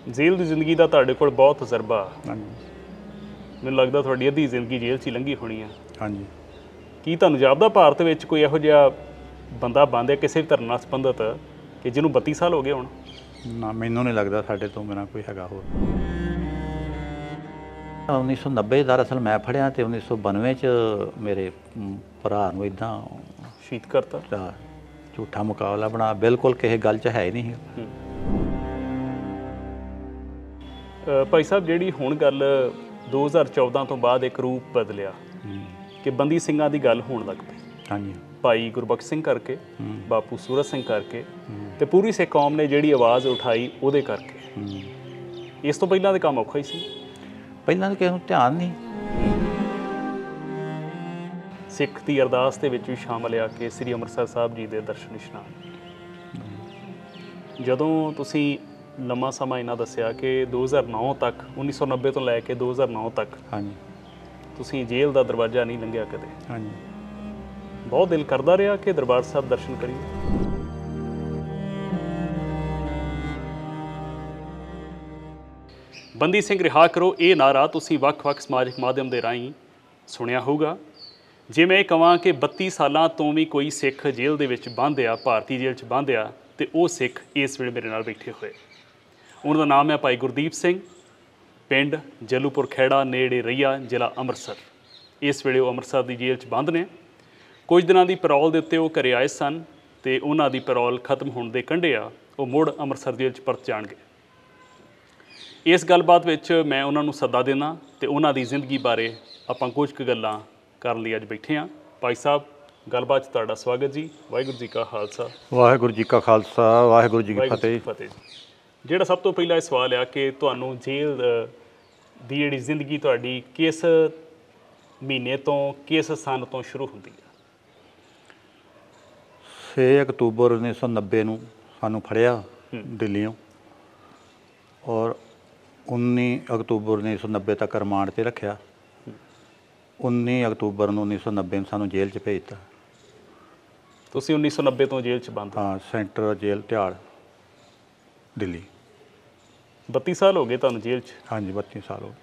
ਜੇਲ੍ਹ ਦੀ ਜ਼ਿੰਦਗੀ ਦਾ ਤੁਹਾਡੇ ਕੋਲ ਬਹੁਤ ਤਜਰਬਾ। ਹਾਂਜੀ ਮੈਨੂੰ ਲੱਗਦਾ ਤੁਹਾਡੀ ਅੱਧੀ ਜ਼ਿੰਦਗੀ ਜੇਲ੍ਹ 'ਚ ਹੀ ਲੰਘੀ ਹੋਣੀ ਆ। ਹਾਂਜੀ। ਕੀ ਤੁਹਾਨੂੰ ਜਾਪਦਾ ਭਾਰਤ ਵਿੱਚ ਕੋਈ ਇਹੋ ਜਿਹਾ ਬੰਦਾ ਬੰਦ ਹੈ ਕਿਸੇ ਵੀ ਧਰਮ ਨਾਲ ਸੰਬੰਧਿਤ ਕਿ ਜਿਹਨੂੰ 32 ਸਾਲ ਹੋ ਗਏ ਹੁਣ? ਨਾ, ਮੈਨੂੰ ਨਹੀਂ ਲੱਗਦਾ ਸਾਡੇ ਤੋਂ ਬਿਨਾਂ ਕੋਈ ਹੈਗਾ ਹੋਰ। 1990 ਦਰਅਸਲ ਮੈਂ ਫੜਿਆ ਅਤੇ 1992 'ਚ ਮੇਰੇ ਭਰਾ ਨੂੰ ਇੱਦਾਂ ਸ਼ਹੀਦ ਕਰਤਾ। ਝੂਠਾ ਮੁਕਾਬਲਾ ਬਣਾ, ਬਿਲਕੁਲ ਕਿਸੇ ਗੱਲ 'ਚ ਹੈ ਹੀ ਨਹੀਂ। ਭਾਈ ਸਾਹਿਬ, ਜਿਹੜੀ ਹੁਣ ਗੱਲ 2014 ਤੋਂ ਬਾਅਦ ਇੱਕ ਰੂਪ ਬਦਲਿਆ ਕਿ ਬੰਦੀ ਸਿੰਘਾਂ ਦੀ ਗੱਲ ਹੋਣ ਲੱਗ ਪਈ। ਹਾਂਜੀ। ਭਾਈ ਗੁਰਬਖਸ਼ ਸਿੰਘ ਕਰਕੇ, ਬਾਪੂ ਸੂਰਤ ਸਿੰਘ ਕਰਕੇ, ਤੇ ਪੂਰੀ ਸਿੱਖ ਕੌਮ ਨੇ ਜਿਹੜੀ ਆਵਾਜ਼ ਉਠਾਈ ਉਹਦੇ ਕਰਕੇ। ਇਸ ਤੋਂ ਪਹਿਲਾਂ ਦੇ ਕੰਮ ਔਖਾ ਹੀ ਸੀ। ਪਹਿਲਾਂ ਤਾਂ ਕਿਸੇ ਨੂੰ ਧਿਆਨ ਨਹੀਂ। ਸਿੱਖ ਦੀ ਅਰਦਾਸ ਦੇ ਵਿੱਚ ਵੀ ਸ਼ਾਮਲ ਆ ਕਿ ਸ੍ਰੀ ਅੰਮ੍ਰਿਤਸਰ ਸਾਹਿਬ ਜੀ ਦੇ ਦਰਸ਼ਨ ਇਸ਼ਨਾਨ। ਜਦੋਂ ਤੁਸੀਂ ਲੰਮਾ ਸਮਾਂ ਇਹਨਾਂ ਦੱਸਿਆ ਕਿ 2009 ਤੱਕ, 1990 ਤੋਂ ਲੈ ਕੇ 2009 ਤੱਕ ਹਾਂਜੀ ਤੁਸੀਂ ਜੇਲ੍ਹ ਦਾ ਦਰਵਾਜ਼ਾ ਨਹੀਂ ਲੰਘਿਆ ਕਦੇ। ਹਾਂਜੀ। ਬਹੁਤ ਦਿਲ ਕਰਦਾ ਰਿਹਾ ਕਿ ਦਰਬਾਰ ਸਾਹਿਬ ਦਰਸ਼ਨ ਕਰੀਏ। ਬੰਦੀ ਸਿੰਘ ਰਿਹਾ ਕਰੋ, ਇਹ ਨਾਰਾ ਤੁਸੀਂ ਵੱਖ-ਵੱਖ ਸਮਾਜਿਕ ਮਾਧਿਅਮ ਦੇ ਰਾਹੀਂ ਸੁਣਿਆ ਹੋਊਗਾ। ਜੇ ਮੈਂ ਇਹ ਕਹਾਂ ਕਿ 32 ਸਾਲਾਂ ਤੋਂ ਵੀ ਕੋਈ ਸਿੱਖ ਜੇਲ੍ਹ ਦੇ ਵਿੱਚ ਬੰਦ ਆ, ਭਾਰਤੀ ਜੇਲ੍ਹ 'ਚ ਬੰਦ ਆ, ਅਤੇ ਉਹ ਸਿੱਖ ਇਸ ਵੇਲੇ ਮੇਰੇ ਨਾਲ ਬੈਠੇ ਹੋਏ। ਉਹਨਾਂ ਦਾ ਨਾਮ ਹੈ ਭਾਈ ਗੁਰਦੀਪ ਸਿੰਘ, ਪਿੰਡ ਜਲੂਪੁਰ ਖੈੜਾ ਨੇੜੇ ਰਈਆ, ਜ਼ਿਲ੍ਹਾ ਅੰਮ੍ਰਿਤਸਰ। ਇਸ ਵੇਲੇ ਉਹ ਅੰਮ੍ਰਿਤਸਰ ਦੀ ਜੇਲ੍ਹ 'ਚ ਬੰਦ ਨੇ। ਕੁਝ ਦਿਨਾਂ ਦੀ ਪੈਰੋਲ ਦੇ ਉੱਤੇ ਉਹ ਘਰੇ ਆਏ ਸਨ ਅਤੇ ਉਹਨਾਂ ਦੀ ਪੈਰੋਲ ਖਤਮ ਹੋਣ ਦੇ ਕੰਢੇ ਆ ਉਹ ਮੁੜ ਅੰਮ੍ਰਿਤਸਰ ਜੇਲ੍ਹ 'ਚ ਪਰਤ ਜਾਣਗੇ। ਇਸ ਗੱਲਬਾਤ ਵਿੱਚ ਮੈਂ ਉਹਨਾਂ ਨੂੰ ਸੱਦਾ ਦੇਣਾ ਅਤੇ ਉਹਨਾਂ ਦੀ ਜ਼ਿੰਦਗੀ ਬਾਰੇ ਆਪਾਂ ਕੁਝ ਕੁ ਗੱਲਾਂ ਕਰਨ ਲਈ ਅੱਜ ਬੈਠੇ ਹਾਂ। ਭਾਈ ਸਾਹਿਬ, ਗੱਲਬਾਤ 'ਚ ਤੁਹਾਡਾ ਸਵਾਗਤ ਜੀ। ਵਾਹਿਗੁਰੂ ਜੀ ਕਾ ਖਾਲਸਾ। ਵਾਹਿਗੁਰੂ ਜੀ ਕਾ ਖਾਲਸਾ, ਵਾਹਿਗੁਰੂ ਜੀ ਕੀ ਫਤਿਹ। ਫਤਿਹ। ਜਿਹੜਾ ਸਭ ਤੋਂ ਪਹਿਲਾਂ ਇਹ ਸਵਾਲ ਆ ਕਿ ਤੁਹਾਨੂੰ ਜੇਲ੍ਹ ਦੀ ਜਿਹੜੀ ਜ਼ਿੰਦਗੀ ਤੁਹਾਡੀ ਕਿਸ ਮਹੀਨੇ ਤੋਂ, ਕਿਸ ਸਨ ਤੋਂ ਸ਼ੁਰੂ ਹੁੰਦੀ ਹੈ? 6 ਅਕਤੂਬਰ 1990 ਨੂੰ ਸਾਨੂੰ ਫੜਿਆ ਦਿੱਲੀੋਂ, ਔਰ 19 ਅਕਤੂਬਰ 1990 ਤੱਕ ਰਿਮਾਂਡ 'ਤੇ ਰੱਖਿਆ। 19 ਅਕਤੂਬਰ ਨੂੰ 1990 ਨੂੰ ਸਾਨੂੰ ਜੇਲ੍ਹ 'ਚ ਭੇਜਤਾ। ਤੁਸੀਂ 1990 ਤੋਂ ਜੇਲ੍ਹ 'ਚ ਬੰਦ? ਹਾਂ, ਸੈਂਟਰ ਜੇਲ੍ਹ ਤਿਹਾੜ, ਦਿੱਲੀ। 32 ਸਾਲ ਹੋ ਗਏ ਤੁਹਾਨੂੰ ਜੇਲ੍ਹ 'ਚ? ਹਾਂਜੀ, 32 ਸਾਲ ਹੋ ਗਏ।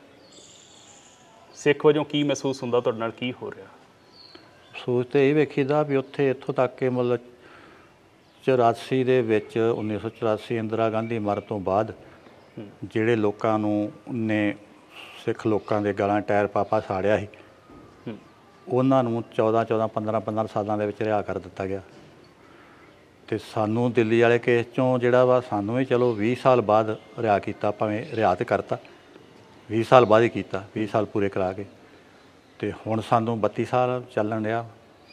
ਸਿੱਖ ਵਜੋਂ ਕੀ ਮਹਿਸੂਸ ਹੁੰਦਾ, ਤੁਹਾਡੇ ਨਾਲ ਕੀ ਹੋ ਰਿਹਾ? ਸੋਚ ਤਾਂ ਇਹ ਵੇਖੀਦਾ ਵੀ ਉੱਥੇ ਇੱਥੋਂ ਤੱਕ ਕਿ ਮਤਲਬ 84 ਦੇ ਵਿੱਚ, 1984 ਇੰਦਰਾ ਗਾਂਧੀ ਮਰਨ ਤੋਂ ਬਾਅਦ ਜਿਹੜੇ ਲੋਕਾਂ ਨੂੰ ਨੇ ਸਿੱਖ ਲੋਕਾਂ ਦੇ ਗਲਾਂ ਟਾਇਰ ਪਾ ਸਾੜਿਆ ਸੀ, ਉਹਨਾਂ ਨੂੰ 14, 15 ਸਾਲਾਂ ਦੇ ਵਿੱਚ ਰਿਹਾ ਕਰ ਦਿੱਤਾ ਗਿਆ। ਅਤੇ ਸਾਨੂੰ ਦਿੱਲੀ ਵਾਲੇ ਕੇਸ 'ਚੋਂ ਜਿਹੜਾ ਵਾ ਸਾਨੂੰ ਵੀ ਚਲੋ 20 ਸਾਲ ਬਾਅਦ ਰਿਹਾ ਕੀਤਾ, ਭਾਵੇਂ ਰਿਆ ਤਾਂ ਕਰਤਾ, 20 ਸਾਲ ਬਾਅਦ ਹੀ ਕੀਤਾ, 20 ਸਾਲ ਪੂਰੇ ਕਰਾ ਕੇ। ਅਤੇ ਹੁਣ ਸਾਨੂੰ 32 ਸਾਲ ਚੱਲਣ ਰਿਹਾ।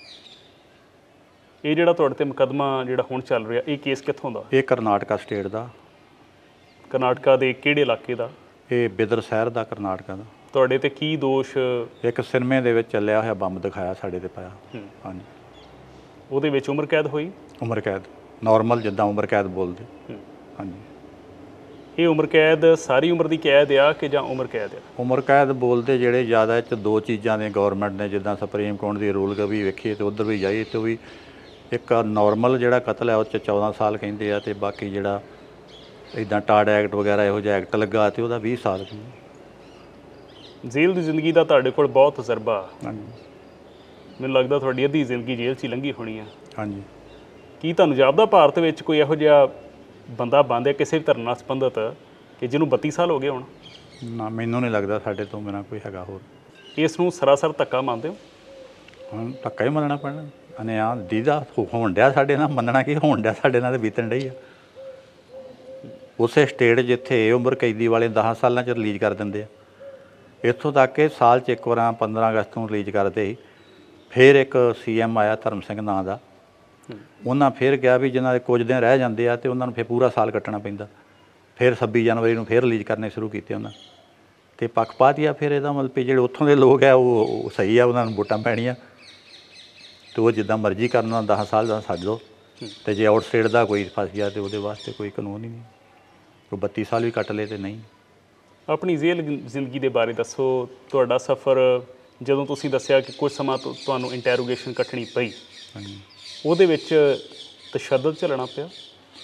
ਇਹ ਜਿਹੜਾ ਤੁਹਾਡੇ 'ਤੇ ਮੁਕੱਦਮਾ ਜਿਹੜਾ ਹੁਣ ਚੱਲ ਰਿਹਾ, ਇਹ ਕੇਸ ਕਿੱਥੋਂ ਦਾ? ਇਹ ਕਰਨਾਟਕਾ ਸਟੇਟ ਦਾ। ਕਰਨਾਟਕਾ ਦੇ ਕਿਹੜੇ ਇਲਾਕੇ ਦਾ? ਇਹ ਬਿਦਰ ਸ਼ਹਿਰ ਦਾ, ਕਰਨਾਟਕਾ ਦਾ। ਤੁਹਾਡੇ 'ਤੇ ਕੀ ਦੋਸ਼? ਇੱਕ ਸਿਨੇਮੇ ਦੇ ਵਿੱਚ ਚੱਲਿਆ ਹੋਇਆ ਬੰਬ ਦਿਖਾਇਆ ਸਾਡੇ 'ਤੇ ਪਾਇਆ। ਹਾਂਜੀ। ਉਹਦੇ ਵਿੱਚ ਉਮਰ ਕੈਦ ਹੋਈ? ਉਮਰ ਕੈਦ, ਨੋਰਮਲ ਜਿੱਦਾਂ ਉਮਰ ਕੈਦ ਬੋਲਦੇ। ਹਾਂਜੀ। ਇਹ ਉਮਰ ਕੈਦ ਸਾਰੀ ਉਮਰ ਦੀ ਕੈਦ ਆ ਕਿ ਜਾਂ ਉਮਰ ਕੈਦ ਆ? ਉਮਰ ਕੈਦ ਬੋਲਦੇ ਜਿਹੜੇ ਜ਼ਿਆਦਾ, ਇਹ 'ਚ ਦੋ ਚੀਜ਼ਾਂ ਨੇ ਗੌਰਮੈਂਟ ਨੇ, ਜਿੱਦਾਂ ਸੁਪਰੀਮ ਕੋਰਟ ਦੀ ਰੂਲ ਵੀ ਵੇਖੀਏ ਅਤੇ ਉੱਧਰ ਵੀ ਜਾਈਏ ਅਤੇ ਵੀ ਇੱਕ ਨੋਰਮਲ ਜਿਹੜਾ ਕਤਲ ਹੈ ਉਹ 'ਚ 14 ਸਾਲ ਕਹਿੰਦੇ ਆ, ਅਤੇ ਬਾਕੀ ਜਿਹੜਾ ਇੱਦਾਂ ਟਾਡ ਐਕਟ ਵਗੈਰਾ ਇਹੋ ਜਿਹਾ ਐਕਟ ਲੱਗਾ ਅਤੇ ਉਹਦਾ 20 ਸਾਲ। ਜੇਲ੍ਹ ਦੀ ਜ਼ਿੰਦਗੀ ਦਾ ਤੁਹਾਡੇ ਕੋਲ ਬਹੁਤ ਤਜਰਬਾ। ਹਾਂਜੀ। ਮੈਨੂੰ ਲੱਗਦਾ ਤੁਹਾਡੀ ਅੱਧੀ ਜ਼ਿੰਦਗੀ ਜੇਲ੍ਹ 'ਚ ਹੀ ਲੰਘੀ ਹੋਣੀ ਆ। ਹਾਂਜੀ। ਕੀ ਤੁਹਾਨੂੰ ਜਾਪਦਾ ਭਾਰਤ ਵਿੱਚ ਕੋਈ ਇਹੋ ਜਿਹਾ ਬੰਦਾ ਬੰਦ ਹੈ ਕਿਸੇ ਵੀ ਧਰਮ ਨਾਲ ਸੰਬੰਧਿਤ ਕਿ ਜਿਹਨੂੰ 32 ਸਾਲ ਹੋ ਗਏ ਹੁਣ? ਨਾ, ਮੈਨੂੰ ਨਹੀਂ ਲੱਗਦਾ ਸਾਡੇ ਤੋਂ ਬਿਨਾਂ ਕੋਈ ਹੈਗਾ ਹੋਰ। ਇਸ ਨੂੰ ਸਰਾਸਰ ਧੱਕਾ ਮੰਨਦੇ ਹੋ? ਹੁਣ ਧੱਕਾ ਹੀ ਮੰਨਣਾ ਪੈਣਾ। ਅਨਿਆਂ ਦੀਦਾ ਹੋਣ ਡਿਆ ਸਾਡੇ ਨਾਲ, ਮੰਨਣਾ ਕੀ, ਹੋਣ ਡਿਆ ਸਾਡੇ ਨਾਲ, ਬੀਤਣ ਡਈ ਆ। ਉਸੇ ਸਟੇਟ ਜਿੱਥੇ ਇਹ ਉਮਰ ਕੈਦੀ ਵਾਲੇ 10 ਸਾਲਾਂ 'ਚ ਰਿਲੀਜ਼ ਕਰ ਦਿੰਦੇ ਆ, ਇੱਥੋਂ ਤੱਕ ਕਿ ਸਾਲ 'ਚ ਇੱਕ ਵਾਰ 15 ਅਗਸਤ ਨੂੰ ਰਿਲੀਜ਼ ਕਰਦੇ ਸੀ। ਫਿਰ ਇੱਕ CM ਆਇਆ ਧਰਮ ਸਿੰਘ ਨਾਂ ਦਾ, ਉਹਨਾਂ ਫਿਰ ਕਿਹਾ ਵੀ ਜਿਨ੍ਹਾਂ ਦੇ ਕੁਝ ਦਿਨ ਰਹਿ ਜਾਂਦੇ ਆ ਅਤੇ ਉਹਨਾਂ ਨੂੰ ਫਿਰ ਪੂਰਾ ਸਾਲ ਕੱਟਣਾ ਪੈਂਦਾ। ਫਿਰ 26 ਜਨਵਰੀ ਨੂੰ ਫਿਰ ਰਿਲੀਜ਼ ਕਰਨੇ ਸ਼ੁਰੂ ਕੀਤੇ ਉਹਨਾਂ, ਅਤੇ ਪੱਖਪਾਤ ਹੀ ਆ। ਫਿਰ ਇਹਦਾ ਮਤਲਬ ਵੀ ਜਿਹੜੇ ਉੱਥੋਂ ਦੇ ਲੋਕ ਆ ਉਹ ਸਹੀ ਆ, ਉਹਨਾਂ ਨੂੰ ਵੋਟਾਂ ਪੈਣੀਆਂ ਅਤੇ ਉਹ ਜਿੱਦਾਂ ਮਰਜ਼ੀ ਕਰਨਾ, 10 ਸਾਲ ਦਾ ਛੱਡ ਦਿਓ। ਅਤੇ ਜੇ ਆਊਟ ਸਟੇਟ ਦਾ ਕੋਈ ਫਸ ਗਿਆ ਤਾਂ ਉਹਦੇ ਵਾਸਤੇ ਕੋਈ ਕਾਨੂੰਨ ਹੀ ਨਹੀਂ, ਉਹ 32 ਸਾਲ ਵੀ ਕੱਟ ਲਏ ਅਤੇ ਨਹੀਂ। ਆਪਣੀ ਜੇਲ੍ਹ ਜ਼ਿੰਦਗੀ ਦੇ ਬਾਰੇ ਦੱਸੋ। ਤੁਹਾਡਾ ਸਫ਼ਰ, ਜਦੋਂ ਤੁਸੀਂ ਦੱਸਿਆ ਕਿ ਕੁਝ ਸਮਾਂ ਤੁਹਾਨੂੰ ਇੰਟੈਰੋਗੇਸ਼ਨ ਕੱਟਣੀ ਪਈ, ਉਹਦੇ ਵਿੱਚ ਤਸ਼ੱਦਦ ਝੱਲਣਾ ਪਿਆ?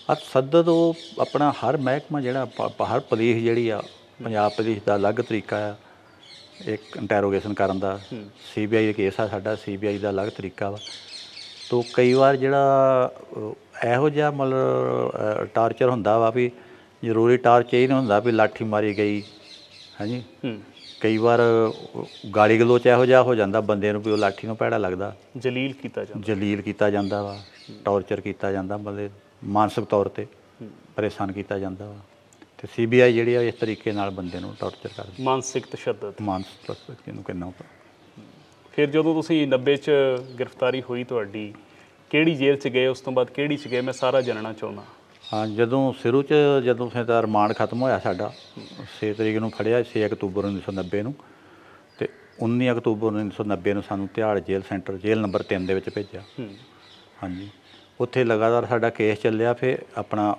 ਸੱਦਤ ਉਹ ਆਪਣਾ ਹਰ ਮਹਿਕਮਾ ਜਿਹੜਾ ਹਰ ਪੁਲਿਸ ਜਿਹੜੀ ਆ, ਪੰਜਾਬ ਪੁਲਿਸ ਦਾ ਅਲੱਗ ਤਰੀਕਾ ਆ ਇੱਕ ਇੰਟੈਰੋਗੇਸ਼ਨ ਕਰਨ ਦਾ। CBI ਦਾ ਕੇਸ ਆ ਸਾਡਾ, CBI ਦਾ ਅਲੱਗ ਤਰੀਕਾ ਵਾ। ਤੋ ਕਈ ਵਾਰ ਜਿਹੜਾ ਇਹੋ ਜਿਹਾ ਮਤਲਬ ਟਾਰਚਰ ਹੁੰਦਾ ਵਾ ਵੀ ਜ਼ਰੂਰੀ ਟਾਰਚਰ ਇਹ ਨਹੀਂ ਹੁੰਦਾ ਵੀ ਲਾਠੀ ਮਾਰੀ ਗਈ, ਹਾਂਜੀ। ਕਈ ਵਾਰ ਗਾਲੀ ਗਲੋਚ ਇਹੋ ਜਿਹਾ ਹੋ ਜਾਂਦਾ ਬੰਦੇ ਨੂੰ ਵੀ ਉਹ ਲਾਠੀ ਨੂੰ ਭੈੜਾ ਲੱਗਦਾ, ਜਲੀਲ ਕੀਤਾ ਜਾਂਦਾ ਵਾ, ਟਾਰਚਰ ਕੀਤਾ ਜਾਂਦਾ, ਬੰਦੇ ਮਾਨਸਿਕ ਤੌਰ 'ਤੇ ਪਰੇਸ਼ਾਨ ਕੀਤਾ ਜਾਂਦਾ ਵਾ। ਅਤੇ CBI ਜਿਹੜੀ ਆ ਇਸ ਤਰੀਕੇ ਨਾਲ ਬੰਦੇ ਨੂੰ ਟਾਰਚਰ ਕਰਦੀ, ਮਾਨਸਿਕ ਤਸ਼ੱਦਦ ਇਹਨੂੰ ਕਹਿੰਦਾ। ਫਿਰ ਜਦੋਂ ਤੁਸੀਂ 90 'ਚ ਗ੍ਰਿਫਤਾਰੀ ਹੋਈ ਤੁਹਾਡੀ, ਕਿਹੜੀ ਜੇਲ੍ਹ 'ਚ ਗਏ, ਉਸ ਤੋਂ ਬਾਅਦ ਕਿਹੜੀ 'ਚ ਗਏ, ਮੈਂ ਸਾਰਾ ਜਾਣਨਾ ਚਾਹੁੰਦਾ। ਹਾਂ, ਜਦੋਂ ਸ਼ੁਰੂ 'ਚ ਜਦੋਂ ਫਿਰ ਤਾਂ ਰਿਮਾਂਡ ਖਤਮ ਹੋਇਆ ਸਾਡਾ, 6 ਤਰੀਕ ਨੂੰ ਫੜਿਆ, 6 ਅਕਤੂਬਰ 1990 ਨੂੰ, ਅਤੇ 19 ਅਕਤੂਬਰ 1990 ਨੂੰ ਸਾਨੂੰ Tihar jail centre, jail number 3 ਦੇ ਵਿੱਚ ਭੇਜਿਆ। ਹਾਂਜੀ, ਉੱਥੇ ਲਗਾਤਾਰ ਸਾਡਾ ਕੇਸ ਚੱਲਿਆ। ਫਿਰ ਆਪਣਾ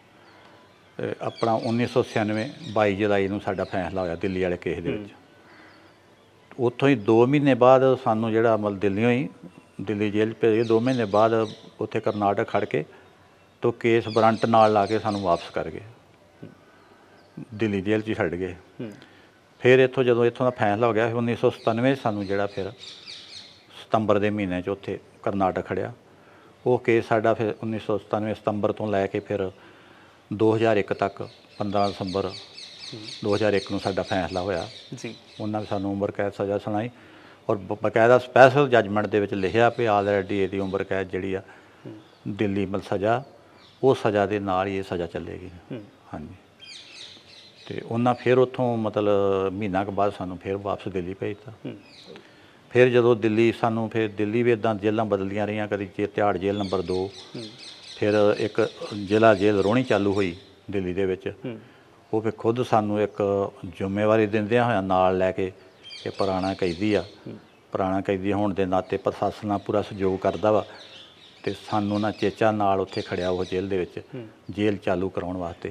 1996 22 ਜੁਲਾਈ ਨੂੰ ਸਾਡਾ ਫੈਸਲਾ ਹੋਇਆ ਦਿੱਲੀ ਵਾਲੇ ਕੇਸ ਦੇ ਵਿੱਚ। ਉੱਥੋਂ ਹੀ 2 ਮਹੀਨੇ ਬਾਅਦ ਸਾਨੂੰ ਜਿਹੜਾ ਮਤਲਬ ਦਿੱਲੀੋਂ ਹੀ ਦਿੱਲੀ ਜੇਲ੍ਹ 'ਚ ਭੇਜੇ। 2 ਮਹੀਨੇ ਬਾਅਦ ਉੱਥੇ ਕਰਨਾਟਕ ਖੜ੍ਹ ਕੇ ਤੋ ਕੇਸ ਵਾਰੰਟ ਨਾਲ ਲਾ ਕੇ ਸਾਨੂੰ ਵਾਪਸ ਕਰ ਗਏ, ਦਿੱਲੀ ਜੇਲ੍ਹ 'ਚ ਹੀ ਛੱਡ ਗਏ। ਫਿਰ ਜਦੋਂ ਇੱਥੋਂ ਦਾ ਫੈਸਲਾ ਹੋ ਗਿਆ, 1997 ਸਾਨੂੰ ਜਿਹੜਾ ਫਿਰ ਸਤੰਬਰ ਦੇ ਮਹੀਨੇ 'ਚ ਉੱਥੇ ਕਰਨਾਟਕ ਖੜਿਆ। ਉਹ ਕੇਸ ਸਾਡਾ ਫਿਰ 1997 ਸਤੰਬਰ ਤੋਂ ਲੈ ਕੇ ਫਿਰ 2001 ਤੱਕ 15 ਦਸੰਬਰ 2001 ਨੂੰ ਸਾਡਾ ਫੈਸਲਾ ਹੋਇਆ ਜੀ। ਉਹਨਾਂ ਨੇ ਸਾਨੂੰ ਉਮਰ ਕੈਦ ਸਜ਼ਾ ਸੁਣਾਈ, ਔਰ ਬਕਾਇਦਾ ਸਪੈਸ਼ਲ ਜੱਜਮੈਂਟ ਦੇ ਵਿੱਚ ਲਿਖਿਆ ਵੀ ਆਲਰੇਡੀ ਇਹਦੀ ਉਮਰ ਕੈਦ ਜਿਹੜੀ ਆ ਦਿੱਲੀ ਮਤਲਬ ਸਜ਼ਾ, ਉਹ ਸਜ਼ਾ ਦੇ ਨਾਲ ਹੀ ਇਹ ਸਜ਼ਾ ਚੱਲੇਗੀ। ਹਾਂਜੀ, ਅਤੇ ਉਹਨਾਂ ਫਿਰ ਉੱਥੋਂ ਮਤਲਬ ਮਹੀਨਾ ਕੁ ਬਾਅਦ ਸਾਨੂੰ ਫਿਰ ਵਾਪਸ ਦਿੱਲੀ ਭੇਜਤਾ। ਫਿਰ ਜਦੋਂ ਦਿੱਲੀ ਸਾਨੂੰ ਫਿਰ ਦਿੱਲੀ ਵੀ ਇੱਦਾਂ ਜੇਲ੍ਹਾਂ ਬਦਲੀਆਂ ਰਹੀਆਂ, ਕਦੀ ਤਿਹਾੜ ਜੇਲ੍ਹ ਨੰਬਰ 2, ਫਿਰ ਇੱਕ ਜ਼ਿਲ੍ਹਾ ਜੇਲ੍ਹ ਰੋਹਣੀ ਚਾਲੂ ਹੋਈ ਦਿੱਲੀ ਦੇ ਵਿੱਚ। ਉਹ ਫਿਰ ਖੁਦ ਸਾਨੂੰ ਇੱਕ ਜ਼ਿੰਮੇਵਾਰੀ ਦਿੰਦਿਆਂ ਹੋਇਆਂ ਨਾਲ ਲੈ ਕੇ ਕਿ ਪੁਰਾਣਾ ਕੈਦੀ ਹੋਣ ਦੇ ਨਾਤੇ ਪ੍ਰਸ਼ਾਸਨ ਨਾਲ ਪੂਰਾ ਸਹਿਯੋਗ ਕਰਦਾ ਵਾ, ਅਤੇ ਸਾਨੂੰ ਨਾ ਚੇਚਾ ਨਾਲ ਉੱਥੇ ਖੜਿਆ ਉਹ ਜੇਲ੍ਹ ਦੇ ਵਿੱਚ, ਜੇਲ੍ਹ ਚਾਲੂ ਕਰਾਉਣ ਵਾਸਤੇ।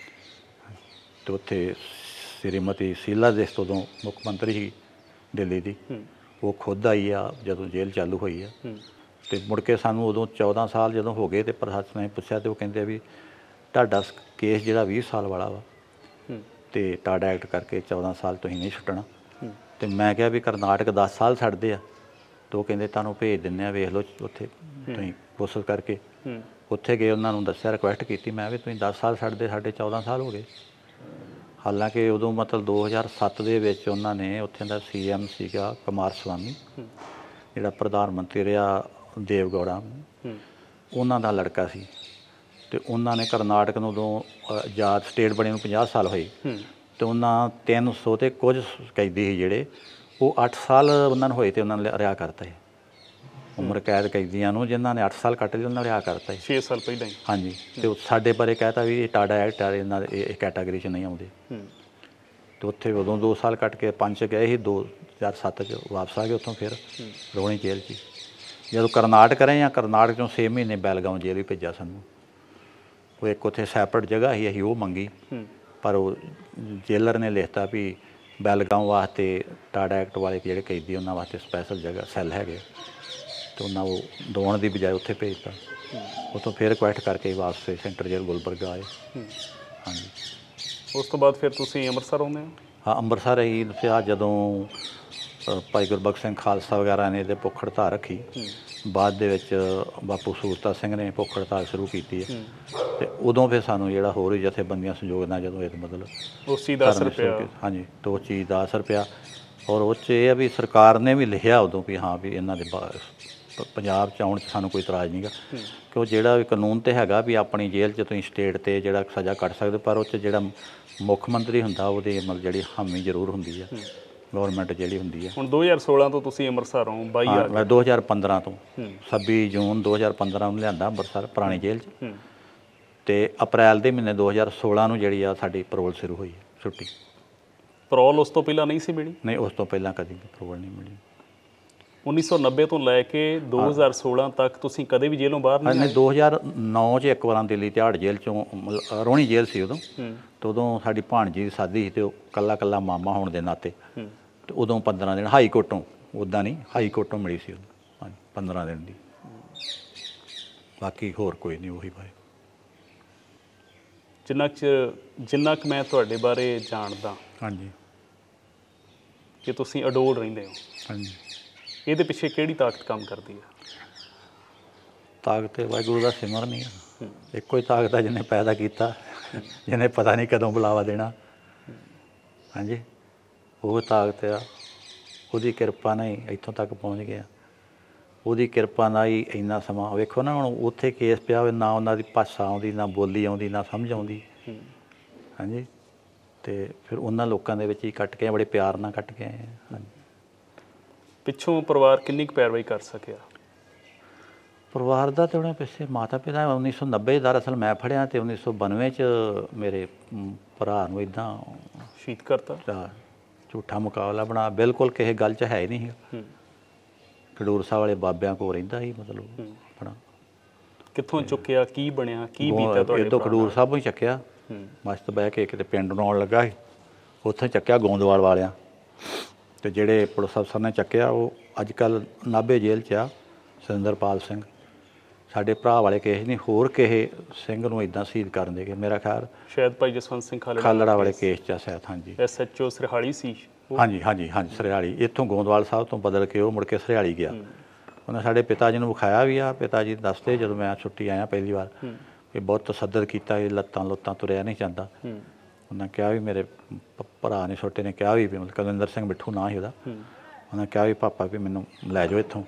ਅਤੇ ਉੱਥੇ ਸ਼੍ਰੀਮਤੀ ਸ਼ੀਲਾ ਦੀਕਸ਼ਿਤ ਉਦੋਂ ਮੁੱਖ ਮੰਤਰੀ ਸੀ ਦਿੱਲੀ ਦੀ, ਉਹ ਖੁਦ ਆਈ ਆ ਜਦੋਂ ਜੇਲ੍ਹ ਚਾਲੂ ਹੋਈ ਆ। ਅਤੇ ਮੁੜ ਕੇ ਸਾਨੂੰ ਉਦੋਂ 14 ਸਾਲ ਜਦੋਂ ਹੋ ਗਏ, ਅਤੇ ਪ੍ਰਸ਼ਾਸਨ ਨੇ ਪੁੱਛਿਆ, ਅਤੇ ਉਹ ਕਹਿੰਦੇ ਵੀ ਤੁਹਾਡਾ ਕੇਸ ਜਿਹੜਾ 20 ਸਾਲ ਵਾਲਾ ਵਾ, ਅਤੇ ਟਾਡਾ ਐਕਟ ਕਰਕੇ 14 ਸਾਲ ਤੁਸੀਂ ਨਹੀਂ ਛੁੱਟਣਾ। ਅਤੇ ਮੈਂ ਕਿਹਾ ਵੀ ਕਰਨਾਟਕ 10 ਸਾਲ ਛੱਡਦੇ ਆ, ਅਤੇ ਉਹ ਕਹਿੰਦੇ ਤੁਹਾਨੂੰ ਭੇਜ ਦਿੰਦੇ ਆ, ਵੇਖ ਲਓ ਉੱਥੇ ਤੁਸੀਂ ਕੋਸ਼ਿਸ਼ ਕਰਕੇ। ਉੱਥੇ ਗਏ, ਉਹਨਾਂ ਨੂੰ ਦੱਸਿਆ, ਰਿਕੁਐਸਟ ਕੀਤੀ ਮੈਂ ਵੀ ਤੁਸੀਂ 10 ਸਾਲ ਛੱਡਦੇ, ਸਾਡੇ 14 ਸਾਲ ਹੋ ਗਏ। ਹਾਲਾਂਕਿ ਉਦੋਂ ਮਤਲਬ 2007 ਦੇ ਵਿੱਚ ਉਹਨਾਂ ਨੇ ਉੱਥੇ ਦਾ CM ਸੀਗਾ ਕੁਮਾਰ ਸਵਾਮੀ, ਜਿਹੜਾ ਪ੍ਰਧਾਨ ਮੰਤਰੀ ਰਿਹਾ ਦੇਵਗੌੜਾ, ਉਹਨਾਂ ਦਾ ਲੜਕਾ ਸੀ। ਅਤੇ ਉਹਨਾਂ ਨੇ ਕਰਨਾਟਕ ਨੂੰ ਉਦੋਂ ਆਜ਼ਾਦ ਸਟੇਟ ਬਣੇ ਨੂੰ 50 ਸਾਲ ਹੋਏ, ਅਤੇ ਉਹਨਾਂ 300 ਅਤੇ ਕੁਝ ਕੈਦੀ ਸੀ ਜਿਹੜੇ, ਉਹ 8 ਸਾਲ ਉਹਨਾਂ ਨੂੰ ਹੋਏ ਅਤੇ ਉਹਨਾਂ ਨੇ ਰਿਹਾ ਕਰਤਾ ਸੀ ਉਮਰ ਕੈਦ ਕੈਦੀਆਂ ਨੂੰ, ਜਿਨ੍ਹਾਂ ਨੇ 8 ਸਾਲ ਕੱਟ ਲਏ ਉਹਨਾਂ ਨੇ ਰਿਹਾ ਕਰਤਾ ਸੀ 6 ਸਾਲ ਪਹਿਲਾਂ ਹੀ। ਹਾਂਜੀ, ਅਤੇ ਸਾਡੇ ਬਾਰੇ ਕਹਿਤਾ ਵੀ ਇਹ ਟਾਡਾ ਐਕਟ ਆ, ਇਹਨਾਂ ਦੇ ਇਹ ਕੈਟਾਗਰੀ 'ਚ ਨਹੀਂ ਆਉਂਦੇ। ਅਤੇ ਉੱਥੇ ਉਦੋਂ 2 ਸਾਲ ਕੱਟ ਕੇ 5 'ਚ ਗਏ ਸੀ, 2007 'ਚ ਵਾਪਸ ਆ ਗਏ ਉੱਥੋਂ ਫਿਰ ਰੋਹਣੀ ਜੇਲ੍ਹ 'ਚ। ਜਦੋਂ ਕਰਨਾਟਕ ਰਹੇ ਹਾਂ, ਕਰਨਾਟਕ 'ਚੋਂ 6 ਮਹੀਨੇ ਬੈਲਗਾਉਂ ਜੇਲ੍ਹ ਵੀ ਭੇਜਿਆ ਸਾਨੂੰ। ਉਹ ਇੱਕ ਉੱਥੇ ਸੈਪਰੇਟ ਜਗ੍ਹਾ ਸੀ, ਅਸੀਂ ਉਹ ਮੰਗੀ, ਪਰ ਉਹ ਜੇਲਰ ਨੇ ਲਿਖਤਾ ਵੀ ਬੈਲਗਾਉਂ ਵਾਸਤੇ ਟਾਡਾ ਐਕਟ ਵਾਲੇ ਜਿਹੜੇ ਕੈਦੀ ਉਹਨਾਂ ਵਾਸਤੇ ਸਪੈਸ਼ਲ ਜਗ੍ਹਾ ਸੈੱਲ ਹੈਗੇ, ਅਤੇ ਉਹਨਾਂ ਉਹ ਦਵਾਉਣ ਦੀ ਬਜਾਏ ਉੱਥੇ ਭੇਜਤਾ। ਉੱਥੋਂ ਫਿਰ ਰਿਕੁਐਸਟ ਕਰਕੇ ਵਾਪਸ ਸੈਂਟਰ ਜੇਲ੍ਹ ਗੁਲਬਰਗਾ ਆਏ। ਹਾਂਜੀ, ਉਸ ਤੋਂ ਬਾਅਦ ਫਿਰ ਤੁਸੀਂ ਅੰਮ੍ਰਿਤਸਰ ਆਉਂਦੇ ਹੋ? ਹਾਂ, ਅੰਮ੍ਰਿਤਸਰ ਹੀ ਫਿਰ ਜਦੋਂ ਭਾਈ ਗੁਰਬਖਸ਼ ਸਿੰਘ ਖਾਲਸਾ ਵਗੈਰਾ ਨੇ ਇਹਦੇ ਭੁੱਖ ਹੜਤਾਲ ਰੱਖੀ, ਬਾਅਦ ਦੇ ਵਿੱਚ ਬਾਪੂ ਸੂਰਤਾ ਸਿੰਘ ਨੇ ਭੁੱਖ ਹੜਤਾਲ ਸ਼ੁਰੂ ਕੀਤੀ ਹੈ, ਅਤੇ ਉਦੋਂ ਫਿਰ ਸਾਨੂੰ ਜਿਹੜਾ ਹੋਰ ਵੀ ਜਥੇਬੰਦੀਆਂ ਸਹਿਯੋਗ ਨਾਲ ਜਦੋਂ ਇਹ ਮਤਲਬ ਉਸ ਚੀਜ਼ ਦਾ ਅਸਰ ਪਿਆ। ਹਾਂਜੀ, ਅਤੇ ਉਸ ਚੀਜ਼ ਦਾ ਅਸਰ ਪਿਆ। ਔਰ ਉਹ 'ਚ ਇਹ ਆ ਵੀ ਸਰਕਾਰ ਨੇ ਵੀ ਲਿਖਿਆ ਉਦੋਂ ਵੀ ਹਾਂ ਵੀ ਇਹਨਾਂ ਦੇ ਪੰਜਾਬ 'ਚ ਆਉਣ 'ਚ ਸਾਨੂੰ ਕੋਈ ਇਤਰਾਜ਼ ਨਹੀਂ ਗਾ, ਕਿ ਉਹ ਜਿਹੜਾ ਵੀ ਕਾਨੂੰਨ 'ਤੇ ਹੈਗਾ ਵੀ ਆਪਣੀ ਜੇਲ੍ਹ 'ਚ ਤੁਸੀਂ ਸਟੇਟ 'ਤੇ ਜਿਹੜਾ ਸਜ਼ਾ ਕੱਟ ਸਕਦੇ, ਪਰ ਉਹ 'ਚ ਜਿਹੜਾ ਮੁੱਖ ਮੰਤਰੀ ਹੁੰਦਾ ਉਹਦੀ ਮਤਲਬ ਜਿਹੜੀ ਹਾਮੀ ਜ਼ਰੂਰ ਹੁੰਦੀ ਹੈ, ਗੌਰਮੈਂਟ ਜਿਹੜੀ ਹੁੰਦੀ ਹੈ। ਹੁਣ 2016 ਤੋਂ ਤੁਸੀਂ ਅੰਮ੍ਰਿਤਸਰ ਹੋ, 2015 ਤੋਂ 26 ਜੂਨ 2015 ਨੂੰ ਲਿਆਂਦਾ ਅੰਮ੍ਰਿਤਸਰ ਪੁਰਾਣੀ ਜੇਲ੍ਹ 'ਚ, ਅਤੇ ਅਪ੍ਰੈਲ ਦੇ ਮਹੀਨੇ 2016 ਨੂੰ ਜਿਹੜੀ ਆ ਸਾਡੀ ਪਰੋਲ ਸ਼ੁਰੂ ਹੋਈ ਹੈ, ਛੁੱਟੀ। ਪਰੋਲ ਉਸ ਤੋਂ ਪਹਿਲਾਂ ਨਹੀਂ ਸੀ ਮਿਲੀ? ਨਹੀਂ, ਉਸ ਤੋਂ ਪਹਿਲਾਂ ਕਦੀ ਪਰੋਲ ਨਹੀਂ ਮਿਲੀ। 1990 ਤੋਂ ਲੈ ਕੇ 2016 ਤੱਕ ਤੁਸੀਂ ਕਦੇ ਵੀ ਜੇਲ੍ਹੋਂ ਬਾਹਰ ਨਹੀਂ ਆਏ? 2009 'ਚ ਇੱਕ ਵਾਰ ਦਿੱਲੀ ਤਿਹਾੜ ਜੇਲ੍ਹ 'ਚੋਂ, ਰੋਹਣੀ ਜੇਲ੍ਹ ਸੀ ਉਦੋਂ, ਅਤੇ ਉਦੋਂ ਸਾਡੀ ਭਾਣਜੀ ਦੀ ਸ਼ਾਦੀ ਸੀ, ਅਤੇ ਉਹ ਕੱਲਾ ਮਾਮਾ ਹੋਣ ਦੇ ਨਾਤੇ, ਅਤੇ ਉਦੋਂ 15 ਦਿਨ ਹਾਈ ਕੋਰਟੋਂ, ਉੱਦਾਂ ਨਹੀਂ ਹਾਈ ਕੋਰਟੋਂ ਮਿਲੀ ਸੀ ਉਦੋਂ। ਹਾਂਜੀ, 15 ਦਿਨ ਦੀ, ਬਾਕੀ ਹੋਰ ਕੋਈ ਨਹੀਂ, ਉਹੀ ਭਾਈ। ਜਿੰਨਾ ਕੁ ਮੈਂ ਤੁਹਾਡੇ ਬਾਰੇ ਜਾਣਦਾ ਹਾਂਜੀ ਕਿ ਤੁਸੀਂ ਅਡੋਲ ਰਹਿੰਦੇ ਹੋ, ਹਾਂਜੀ। ਇਹਦੇ ਪਿੱਛੇ ਕਿਹੜੀ ਤਾਕਤ ਕੰਮ ਕਰਦੀ ਹੈ? ਤਾਕਤ ਤੇ ਵਾਹਿਗੁਰੂ ਦਾ ਸਿਮਰਨ ਹੀ ਆ। ਇੱਕੋ ਹੀ ਤਾਕਤ ਆ ਜਿਹਨੇ ਪੈਦਾ ਕੀਤਾ, ਜਿਹਨੇ ਪਤਾ ਨਹੀਂ ਕਦੋਂ ਬੁਲਾਵਾ ਦੇਣਾ। ਹਾਂਜੀ, ਉਹ ਤਾਕਤ ਆ। ਉਹਦੀ ਕਿਰਪਾ ਨਾਲ ਹੀ ਇੱਥੋਂ ਤੱਕ ਪਹੁੰਚ ਗਿਆ। ਉਹਦੀ ਕਿਰਪਾ ਨਾਲ ਹੀ ਇੰਨਾ ਸਮਾਂ ਵੇਖੋ ਨਾ, ਹੁਣ ਉੱਥੇ ਕੇਸ ਪਿਆ ਹੋਵੇ, ਨਾ ਉਹਨਾਂ ਦੀ ਭਾਸ਼ਾ ਆਉਂਦੀ, ਨਾ ਬੋਲੀ ਆਉਂਦੀ, ਨਾ ਸਮਝ ਆਉਂਦੀ। ਹਾਂਜੀ, ਅਤੇ ਫਿਰ ਉਹਨਾਂ ਲੋਕਾਂ ਦੇ ਵਿੱਚ ਹੀ ਕੱਟ ਕੇ ਬੜੇ ਪਿਆਰ ਨਾਲ ਕੱਟ ਕੇ ਆਏ ਹਾਂ। ਹਾਂਜੀ, ਪਿੱਛੋਂ ਪਰਿਵਾਰ ਕਿੰਨੀ ਕੁ ਪੈਰਵਾਈ ਕਰ ਸਕਿਆ? ਪਰਿਵਾਰ ਦਾ ਤਾਂ ਉਹਨੇ ਪਿੱਛੇ ਮਾਤਾ ਪਿਤਾ 1990 ਦਰਅਸਲ ਮੈਂ ਫੜਿਆ, ਅਤੇ 1992 'ਚ ਮੇਰੇ ਭਰਾ ਨੂੰ ਇੱਦਾਂ ਸ਼ਹੀਦ ਕਰਤਾ। ਝੂਠਾ ਮੁਕਾਬਲਾ ਬਣਾ, ਬਿਲਕੁਲ ਕਿਸੇ ਗੱਲ 'ਚ ਹੈ ਹੀ ਨਹੀਂ ਸੀ। ਖਡੂਰ ਸਾਹਿਬ ਵਾਲੇ ਬਾਬਿਆਂ ਕੋਲ ਰਹਿੰਦਾ ਸੀ, ਮਤਲਬ ਆਪਣਾ। ਕਿੱਥੋਂ ਚੁੱਕਿਆ, ਕੀ ਬਣਿਆ, ਕੀ ਬੀਤਿਆ ਤੁਹਾਡੇ? ਇੱਥੋਂ ਖਡੂਰ ਸਾਹਿਬੋਂ ਹੀ ਚੱਕਿਆ, ਮਸਤ ਬਹਿ ਕੇ ਕਿਤੇ ਪਿੰਡ ਨੂੰ ਆਉਣ ਲੱਗਾ ਸੀ, ਉੱਥੇ ਚੱਕਿਆ ਗੋਂਦਵਾਲ ਵਾਲਿਆਂ। ਅਤੇ ਜਿਹੜੇ ਪੁਲਿਸ ਅਫਸਰ ਨੇ ਚੱਕਿਆ, ਉਹ ਅੱਜ ਕੱਲ੍ਹ ਨਾਭੇ ਜੇਲ੍ਹ 'ਚ ਆ, ਸੁਰਿੰਦਰਪਾਲ ਸਿੰਘ। ਸਾਡੇ ਭਰਾ ਵਾਲੇ ਕੇਸ ਨਹੀਂ, ਹੋਰ ਕਿਸੇ ਸਿੰਘ ਨੂੰ ਇੱਦਾਂ ਸ਼ਹੀਦ ਕਰਨ ਦੇ ਗਏ, ਮੇਰਾ ਖਿਆਲ ਸ਼ਾਇਦ ਭਾਈ ਜਸਵੰਤ ਸਿੰਘ ਖਾਲੜਾ ਵਾਲੇ ਕੇਸ 'ਚ ਆ ਸ਼ਾਇਦ। ਹਾਂਜੀ, SHO ਸਰਹਾਲੀ ਸੀ। ਹਾਂਜੀ ਹਾਂਜੀ ਹਾਂਜੀ, ਸਰਹਾਲੀ। ਇੱਥੋਂ ਗੋਂਦਵਾਲ ਸਾਹਿਬ ਤੋਂ ਬਦਲ ਕੇ ਉਹ ਮੁੜ ਕੇ ਸਰਹਾਲੀ ਗਿਆ। ਉਹਨੇ ਸਾਡੇ ਪਿਤਾ ਜੀ ਨੂੰ ਵਿਖਾਇਆ ਵੀ ਆ। ਪਿਤਾ ਜੀ ਦੱਸਦੇ, ਜਦੋਂ ਮੈਂ ਛੁੱਟੀ ਆਇਆ ਪਹਿਲੀ ਵਾਰ, ਕਿ ਬਹੁਤ ਤਸੱਦਦ ਕੀਤਾ, ਇਹ ਲੱਤਾਂ ਤੁਰਿਆ ਨਹੀਂ ਜਾਂਦਾ। ਉਹਨਾਂ ਕਿਹਾ ਵੀ, ਮੇਰੇ ਭਰਾ ਨੇ ਛੋਟੇ ਨੇ ਕਿਹਾ ਵੀ, ਮਤਲਬ ਕੁਲਵਿੰਦਰ ਸਿੰਘ ਮਿੱਠੂ ਨਾਂ ਸੀ ਉਹਦਾ। ਉਹਨਾਂ ਕਿਹਾ ਵੀ ਪਾਪਾ ਵੀ ਮੈਨੂੰ ਲੈ ਜਾਓ ਇੱਥੋਂ।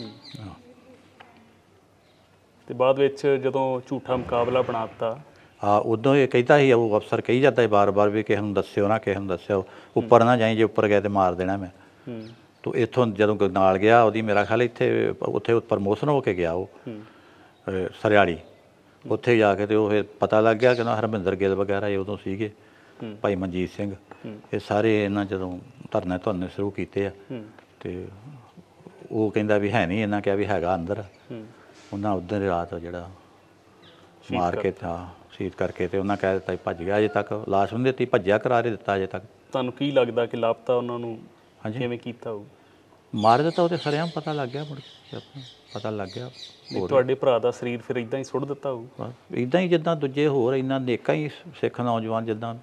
ਅਤੇ ਬਾਅਦ ਵਿੱਚ ਜਦੋਂ ਝੂਠਾ ਮੁਕਾਬਲਾ ਬਣਾ ਦਿੱਤਾ, ਹਾਂ, ਉਦੋਂ ਇਹ ਕਹਿੰਦਾ ਸੀ, ਉਹ ਅਫਸਰ ਕਹੀ ਜਾਂਦਾ ਸੀ ਬਾਰ-ਬਾਰ ਵੀ ਕਿਸੇ ਨੂੰ ਦੱਸਿਓ ਨਾ, ਕਿਸੇ ਨੂੰ ਦੱਸਿਓ, ਉੱਪਰ ਨਾ ਜਾਈ, ਜੇ ਉੱਪਰ ਗਏ ਤਾਂ ਮਾਰ ਦੇਣਾ ਮੈਂ। ਤੋ ਇੱਥੋਂ ਜਦੋਂ ਨਾਲ ਗਿਆ, ਉਹਦੀ ਮੇਰਾ ਖਿਆਲ ਉੱਥੇ ਪ੍ਰਮੋਸ਼ਨ ਹੋ ਕੇ ਗਿਆ ਉਹ ਸਰਹਾਲੀ। ਉੱਥੇ ਜਾ ਕੇ ਅਤੇ ਉਹ ਫਿਰ ਪਤਾ ਲੱਗ ਗਿਆ ਕਿ ਨਾ ਹਰਮਿੰਦਰ ਗਿੱਲ ਵਗੈਰਾ ਇਹ ਉਦੋਂ ਸੀਗੇ, ਭਾਈ ਮਨਜੀਤ ਸਿੰਘ, ਇਹ ਸਾਰੇ ਇਹਨਾਂ ਜਦੋਂ ਧਰਨੇ ਸ਼ੁਰੂ ਕੀਤੇ ਆ। ਅਤੇ ਉਹ ਕਹਿੰਦਾ ਵੀ ਹੈ ਨਹੀਂ, ਇਹਨਾਂ ਕਿਹਾ ਵੀ ਹੈਗਾ ਅੰਦਰ। ਉਹਨਾਂ ਉੱਧਰ ਰਾਤ ਜਿਹੜਾ ਮਾਰ ਕੇ ਸ਼ਹੀਦ ਕਰਕੇ, ਅਤੇ ਉਹਨਾਂ ਕਹਿ ਦਿੱਤਾ ਭੱਜ ਗਿਆ। ਅਜੇ ਤੱਕ ਲਾਸ਼ ਨਹੀਂ ਦਿੱਤੀ, ਭੱਜਿਆ ਕਰਾਰ ਦਿੱਤਾ ਅਜੇ ਤੱਕ। ਤੁਹਾਨੂੰ ਕੀ ਲੱਗਦਾ ਕਿ ਲਾਪਤਾ ਉਹਨਾਂ ਨੂੰ ਕਿਵੇਂ ਕੀਤਾ ਹੋਊ? ਮਾਰ ਦਿੱਤਾ ਉਹ ਤਾਂ ਸਾਰਿਆਂ ਨੂੰ ਪਤਾ ਲੱਗ ਗਿਆ, ਮੁੜ ਕੇ ਪਤਾ ਲੱਗ ਗਿਆ। ਤੁਹਾਡੇ ਭਰਾ ਦਾ ਸਰੀਰ ਫਿਰ ਇੱਦਾਂ ਹੀ ਸੁੱਟ ਦਿੱਤਾ ਹੋਊ? ਇੱਦਾਂ ਹੀ ਜਿੱਦਾਂ ਦੂਜੇ ਹੋਰ ਇੰਨਾ ਨੇਕਾਂ ਹੀ ਸਿੱਖ ਨੌਜਵਾਨ, ਜਿੱਦਾਂ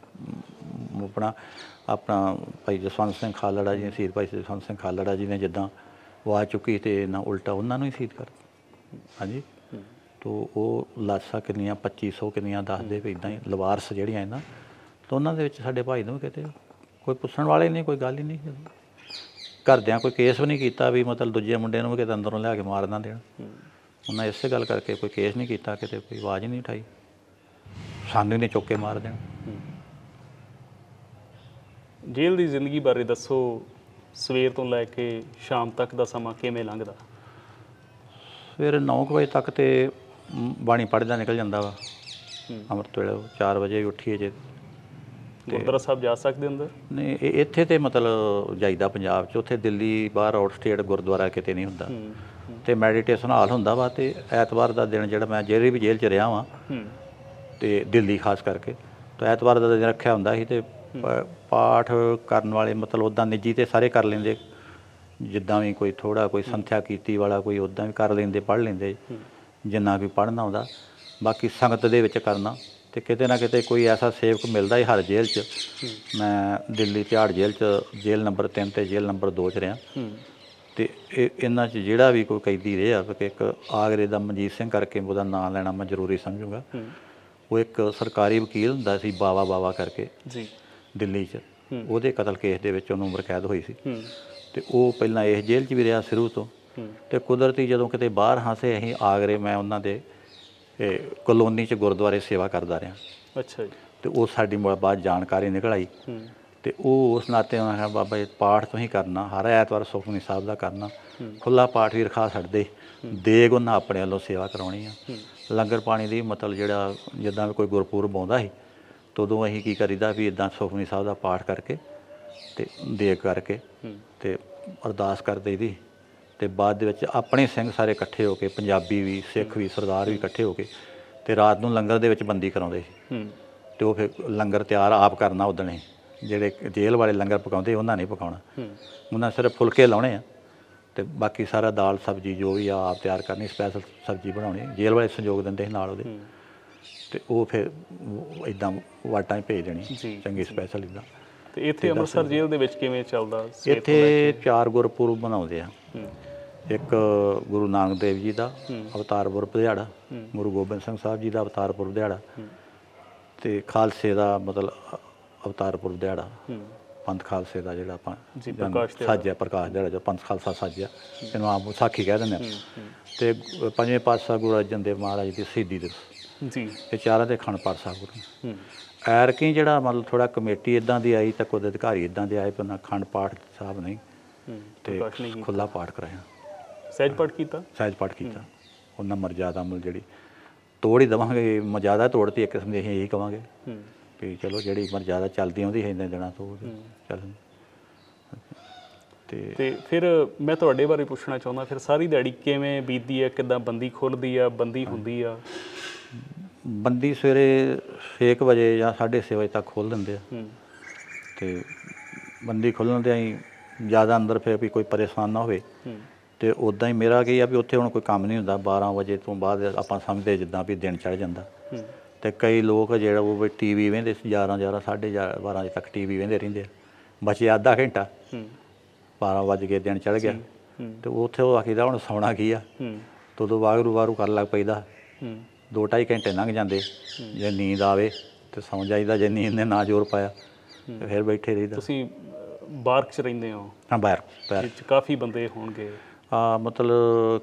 ਆਪਣਾ ਭਾਈ ਜਸਵੰਤ ਸਿੰਘ ਖਾਲੜਾ ਜੀ ਨੇ, ਸ਼ਹੀਦ ਭਾਈ ਜਸਵੰਤ ਸਿੰਘ ਖਾਲੜਾ ਜੀ ਨੇ ਜਿੱਦਾਂ ਆਵਾਜ਼ ਚੁੱਕੀ, ਅਤੇ ਨਾ ਉਲਟਾ ਉਹਨਾਂ ਨੂੰ ਹੀ ਸ਼ਹੀਦ ਕਰ। ਹਾਂਜੀ, ਤੋ ਉਹ ਲਾਸ਼ਾਂ ਕਿੰਨੀਆਂ 2500 ਕਿੰਨੀਆਂ ਦੱਸਦੇ ਵੀ ਇੱਦਾਂ ਹੀ ਲਵਾਰਸ ਜਿਹੜੀਆਂ ਇਹਨਾਂ, ਤਾਂ ਉਹਨਾਂ ਦੇ ਵਿੱਚ ਸਾਡੇ ਭਾਈ ਨੂੰ ਕਿਤੇ ਕੋਈ ਪੁੱਛਣ ਵਾਲੇ ਨਹੀਂ, ਕੋਈ ਗੱਲ ਹੀ ਨਹੀਂ। ਘਰਦਿਆਂ ਕੋਈ ਕੇਸ ਵੀ ਨਹੀਂ ਕੀਤਾ ਵੀ ਮਤਲਬ ਦੂਜੇ ਮੁੰਡੇ ਨੂੰ ਵੀ ਕਿਤੇ ਅੰਦਰੋਂ ਲਿਆ ਕੇ ਮਾਰ ਨਾ ਦੇਣ। ਉਹਨਾਂ ਇਸੇ ਗੱਲ ਕਰਕੇ ਕੋਈ ਕੇਸ ਨਹੀਂ ਕੀਤਾ, ਕਿਤੇ ਕੋਈ ਆਵਾਜ਼ ਹੀ ਨਹੀਂ ਉਠਾਈ, ਸਾਨੂੰ ਹੀ ਨਹੀਂ ਚੁੱਕ ਕੇ ਮਾਰ ਦੇਣ। ਜੇਲ੍ਹ ਦੀ ਜ਼ਿੰਦਗੀ ਬਾਰੇ ਦੱਸੋ, ਸਵੇਰ ਤੋਂ ਲੈ ਕੇ ਸ਼ਾਮ ਤੱਕ ਦਾ ਸਮਾਂ ਕਿਵੇਂ ਲੰਘਦਾ? ਸਵੇਰੇ 9 ਵਜੇ ਤੱਕ ਤੇ ਬਾਣੀ ਪੜ੍ਹਦਾ ਨਿਕਲ ਜਾਂਦਾ ਵਾ, ਅੰਮ੍ਰਿਤ ਵੇਲੇ 4 ਵਜੇ ਉੱਠੀਏ ਜੇ। ਗੁਰਦੁਆਰਾ ਸਾਹਿਬ ਜਾ ਸਕਦੇ ਅੰਦਰ? ਨਹੀਂ, ਇੱਥੇ ਤੇ ਮਤਲਬ ਜਾਈਦਾ ਪੰਜਾਬ 'ਚ, ਉੱਥੇ ਦਿੱਲੀ ਬਾਹਰ ਆਊਟ ਸਟੇਟ ਗੁਰਦੁਆਰਾ ਕਿਤੇ ਨਹੀਂ ਹੁੰਦਾ। ਅਤੇ ਮੈਡੀਟੇਸ਼ਨ ਹਾਲ ਹੁੰਦਾ ਵਾ। ਅਤੇ ਐਤਵਾਰ ਦਾ ਦਿਨ ਜਿਹੜਾ ਮੈਂ ਜਿਹੜੀ ਵੀ ਜੇਲ੍ਹ 'ਚ ਰਿਹਾ ਵਾਂ, ਅਤੇ ਦਿੱਲੀ ਖਾਸ ਕਰਕੇ, ਤਾਂ ਐਤਵਾਰ ਦਾ ਦਿਨ ਰੱਖਿਆ ਹੁੰਦਾ ਸੀ। ਅਤੇ ਪਾਠ ਕਰਨ ਵਾਲੇ ਮਤਲਬ ਉੱਦਾਂ ਨਿੱਜੀ ਤੇ ਸਾਰੇ ਕਰ ਲੈਂਦੇ, ਜਿੱਦਾਂ ਵੀ ਕੋਈ ਥੋੜ੍ਹਾ ਕੋਈ ਸੰਥਿਆ ਕੀਤੀ ਵਾਲਾ ਕੋਈ ਉੱਦਾਂ ਵੀ ਕਰ ਲੈਂਦੇ, ਪੜ੍ਹ ਲੈਂਦੇ ਜਿੰਨਾ ਵੀ ਪੜ੍ਹਨਾ ਆਉਂਦਾ। ਬਾਕੀ ਸੰਗਤ ਦੇ ਵਿੱਚ ਕਰਨਾ, ਅਤੇ ਕਿਤੇ ਨਾ ਕਿਤੇ ਕੋਈ ਐਸਾ ਸੇਵਕ ਮਿਲਦਾ ਹੀ ਹਰ ਜੇਲ੍ਹ 'ਚ। ਮੈਂ ਦਿੱਲੀ ਤਿਹਾੜ ਜੇਲ੍ਹ 'ਚ ਜੇਲ੍ਹ ਨੰਬਰ 3 ਅਤੇ ਜੇਲ੍ਹ ਨੰਬਰ 2 'ਚ ਰਿਹਾ। ਅਤੇ ਇਹਨਾਂ 'ਚ ਜਿਹੜਾ ਵੀ ਕੋਈ ਕੈਦੀ ਰਿਹਾ, ਇੱਕ ਆਗਰੇ ਦਾ ਮਨਜੀਤ ਸਿੰਘ ਕਰਕੇ, ਉਹਦਾ ਨਾਂ ਲੈਣਾ ਮੈਂ ਜ਼ਰੂਰੀ ਸਮਝੂੰਗਾ। ਉਹ ਇੱਕ ਸਰਕਾਰੀ ਵਕੀਲ ਹੁੰਦਾ ਸੀ, ਬਾਵਾ ਕਰਕੇ ਦਿੱਲੀ 'ਚ। ਉਹਦੇ ਕਤਲ ਕੇਸ ਦੇ ਵਿੱਚ ਉਹਨੂੰ ਉਮਰ ਕੈਦ ਹੋਈ ਸੀ। ਅਤੇ ਉਹ ਪਹਿਲਾਂ ਇਸ ਜੇਲ੍ਹ 'ਚ ਵੀ ਰਿਹਾ ਸ਼ੁਰੂ ਤੋਂ। ਅਤੇ ਕੁਦਰਤੀ ਜਦੋਂ ਕਿਤੇ ਬਾਹਰ ਹਾਸੇ ਅਸੀਂ ਆਗਰੇ, ਮੈਂ ਉਹਨਾਂ ਦੇ ਕਲੋਨੀ 'ਚ ਗੁਰਦੁਆਰੇ ਸੇਵਾ ਕਰਦਾ ਰਿਹਾ। ਅੱਛਾ ਜੀ। ਅਤੇ ਉਹ ਸਾਡੀ ਬਾਅਦ ਜਾਣਕਾਰੀ ਨਿਕਲ ਆਈ। ਅਤੇ ਉਹ ਉਸ ਨਾਤੇ ਉਹਨਾਂ ਕਿਹਾ, ਬਾਬਾ ਜੀ ਪਾਠ ਤੁਸੀਂ ਕਰਨਾ, ਹਰ ਐਤਵਾਰ ਸੁਖਮਨੀ ਸਾਹਿਬ ਦਾ ਕਰਨਾ, ਖੁੱਲ੍ਹਾ ਪਾਠ ਵੀ ਰਖਾ ਛੱਡਦੇ, ਦੇਗ ਉਹਨਾਂ ਆਪਣੇ ਵੱਲੋਂ ਸੇਵਾ ਕਰਾਉਣੀ ਆ। ਲੰਗਰ ਪਾਣੀ ਦੀ ਮਤਲਬ ਜਿਹੜਾ ਜਿੱਦਾਂ ਵੀ ਕੋਈ ਗੁਰਪੁਰਬ ਆਉਂਦਾ ਸੀ, ਤਾਂ ਉਦੋਂ ਅਸੀਂ ਕੀ ਕਰੀਦਾ ਵੀ ਇੱਦਾਂ ਸੁਖਮਨੀ ਸਾਹਿਬ ਦਾ ਪਾਠ ਕਰਕੇ ਅਤੇ ਦੇਗ ਕਰਕੇ ਅਤੇ ਅਰਦਾਸ ਕਰ ਦਈਦੀ। ਅਤੇ ਬਾਅਦ ਦੇ ਵਿੱਚ ਆਪਣੇ ਸਿੰਘ ਸਾਰੇ ਇਕੱਠੇ ਹੋ ਕੇ, ਪੰਜਾਬੀ ਵੀ, ਸਿੱਖ ਵੀ, ਸਰਦਾਰ ਵੀ ਇਕੱਠੇ ਹੋ ਕੇ, ਅਤੇ ਰਾਤ ਨੂੰ ਲੰਗਰ ਦੇ ਵਿੱਚ ਬੰਦੀ ਕਰਾਉਂਦੇ ਸੀ। ਅਤੇ ਉਹ ਫਿਰ ਲੰਗਰ ਤਿਆਰ ਆਪ ਕਰਨਾ। ਉੱਦਣ ਜਿਹੜੇ ਜੇਲ੍ਹ ਵਾਲੇ ਲੰਗਰ ਪਕਾਉਂਦੇ, ਉਹਨਾਂ ਨਹੀਂ ਪਕਾਉਣਾ, ਉਹਨਾਂ ਸਿਰਫ ਫੁਲਕੇ ਲਾਉਣੇ ਆ, ਅਤੇ ਬਾਕੀ ਸਾਰਾ ਦਾਲ ਸਬਜ਼ੀ ਜੋ ਵੀ ਆ ਆਪ ਤਿਆਰ ਕਰਨੀ, ਸਪੈਸ਼ਲ ਸਬਜ਼ੀ ਬਣਾਉਣੀ। ਜੇਲ੍ਹ ਵਾਲੇ ਸਹਿਯੋਗ ਦਿੰਦੇ ਸੀ ਨਾਲ ਉਹਦੇ। ਤੇ ਉਹ ਫਿਰ ਇਦਾਂ ਵਾਟਾਂ 'ਚ ਭੇਜ ਦੇਣੀ ਜੀ, ਚੰਗੀ ਸਪੈਸ਼ਲ ਇਦਾਂ। ਤੇ ਇੱਥੇ ਅੰਮ੍ਰਿਤਸਰ ਜੇਲ੍ਹ ਦੇ ਵਿੱਚ ਕਿਵੇਂ ਚੱਲਦਾ? ਇੱਥੇ 4 ਗੁਰਪੁਰਬ ਮਨਾਉਂਦੇ ਆ। ਹੂੰ ਇੱਕ ਗੁਰੂ ਨਾਨਕ ਦੇਵ ਜੀ ਦਾ ਅਵਤਾਰ ਪੁਰਬ ਦਿਹਾੜਾ, ਗੁਰੂ ਗੋਬਿੰਦ ਸਿੰਘ ਸਾਹਿਬ ਜੀ ਦਾ ਅਵਤਾਰ ਪੁਰਬ ਦਿਹਾੜਾ, ਤੇ ਖਾਲਸੇ ਦਾ ਮਤਲਬ ਅਵਤਾਰ ਪੁਰਬ ਦਿਹਾੜਾ, ਪੰਥ ਖਾਲਸੇ ਦਾ ਜਿਹੜਾ ਆਪਾਂ ਸਾਜਿਆ ਪ੍ਰਕਾਸ਼ ਦਿਹਾੜਾ ਜੋ ਪੰਥ ਖਾਲਸਾ ਸਾਜਿਆ, ਇਹਨੂੰ ਆਪ ਵਿਸਾਖੀ ਕਹਿ ਦਿੰਦੇ ਆ। ਤੇ ਪੰਜਵੇਂ ਪਾਤਸ਼ਾਹ ਗੁਰੂ ਅਰਜਨ ਦੇਵ ਮਹਾਰਾਜ ਦੀ ਸ਼ਹੀਦੀ ਦਿਵਸ ਜੀ, ਇਹ ਚਾਰਾਂ ਦੇ ਅਖੰਡ ਪਾਠ ਸਾਹਿਬ ਗੁਰੂ। ਐਰਕੀ ਜਿਹੜਾ ਮਤਲਬ ਥੋੜਾ ਕਮੇਟੀ ਇਦਾਂ ਦੀ ਆਈ ਤਾਂ ਕੁਝ ਅਧਿਕਾਰੀ ਇਦਾਂ ਦੇ ਆਏ ਪਰ ਅਖੰਡ ਪਾਠ ਸਾਹਿਬ ਨਹੀਂ ਤੇ ਖੁੱਲਾ ਪਾਠ ਕਰਾਇਆ, ਸਹਿਜ ਪਾਠ ਕੀਤਾ, ਸਹਿਜ ਪਾਠ ਕੀਤਾ। ਉਹਨਾਂ ਮਰਜ਼ਾਦਾ ਮੁੱਲ ਜਿਹੜੀ ਤੋੜ ਹੀ ਦੇਵਾਂਗੇ, ਮਰਜ਼ਾਦਾ ਤੋੜਤੀ ਇੱਕ ਕਿਸਮ ਦੀ, ਅਸੀਂ ਇਹੀ ਕਹਾਂਗੇ ਵੀ ਚਲੋ ਜਿਹੜੀ ਮਰਜ਼ਾਦਾ ਚੱਲਦੀ ਆਉਂਦੀ ਹੈ ਇੰਨੇ ਦਿਨਾਂ ਤੋਂ ਚੱਲ। ਤੇ ਫਿਰ ਮੈਂ ਤੁਹਾਡੇ ਬਾਰੇ ਪੁੱਛਣਾ ਚਾਹੁੰਦਾ, ਫਿਰ ਸਾਰੀ ਦਿਹਾੜੀ ਕਿਵੇਂ ਬੀਤਦੀ ਹੈ, ਕਿੱਦਾਂ ਬੰਦੀ ਖੁੱਲ੍ਹਦੀ ਆ, ਬੰਦੀ ਹੁੰਦੀ ਆ? ਬੰਦੀ ਸਵੇਰੇ 6 ਵਜੇ ਜਾਂ 6:30 ਵਜੇ ਤੱਕ ਖੋਲ੍ਹ ਦਿੰਦੇ ਆ। ਤੇ ਬੰਦੀ ਖੋਲ੍ਹਣ ਦੇ ਅਸੀਂ ਜ਼ਿਆਦਾ ਅੰਦਰ ਫਿਰ ਵੀ ਕੋਈ ਪਰੇਸ਼ਾਨ ਨਾ ਹੋਵੇ। ਤੇ ਉੱਦਾਂ ਹੀ ਮੇਰਾ ਕੀ ਆ ਵੀ ਉੱਥੇ ਹੁਣ ਕੋਈ ਕੰਮ ਨਹੀਂ ਹੁੰਦਾ, 12 ਵਜੇ ਤੋਂ ਬਾਅਦ ਆਪਾਂ ਸਮਝਦੇ ਜਿੱਦਾਂ ਵੀ ਦਿਨ ਚੜ੍ਹ ਜਾਂਦਾ। ਤੇ ਕਈ ਲੋਕ ਜਿਹੜਾ ਉਹ ਟੀ ਵੀ ਵੇਂਦੇ 11 12 ਵਜੇ ਤੱਕ ਟੀ ਵੀ ਵੇਂਦੇ ਰਹਿੰਦੇ ਆ, ਬਚਿਆ ਅੱਧਾ ਘੰਟਾ, 12 ਵੱਜ ਗਏ ਦਿਨ ਚੜ੍ਹ ਗਿਆ। ਤੇ ਉੱਥੇ ਉਹ ਆਖੀਦਾ ਹੁਣ ਸੌਣਾ ਕੀ ਆ, ਤੇ ਉਦੋਂ ਵਾਰੂ ਕਰਨ ਲੱਗ ਪਈਦਾ। 2-2.5 ਘੰਟੇ ਲੰਘ ਜਾਂਦੇ, ਜੇ ਨੀਂਦ ਆਵੇ ਤੇ ਸੌਂ ਜਾਈਦਾ, ਜੇ ਨੀਂਦ ਨੇ ਨਾ ਜ਼ੋਰ ਪਾਇਆ ਤੇ ਫਿਰ ਬੈਠੇ ਰਹੀਦਾ। ਤੁਸੀਂ ਬਾਰਕ 'ਚ ਰਹਿੰਦੇ ਹੋ? ਹਾਂ, ਬਾਹਰ ਕਾਫੀ ਬੰਦੇ ਹੋਣਗੇ? ਮਤਲਬ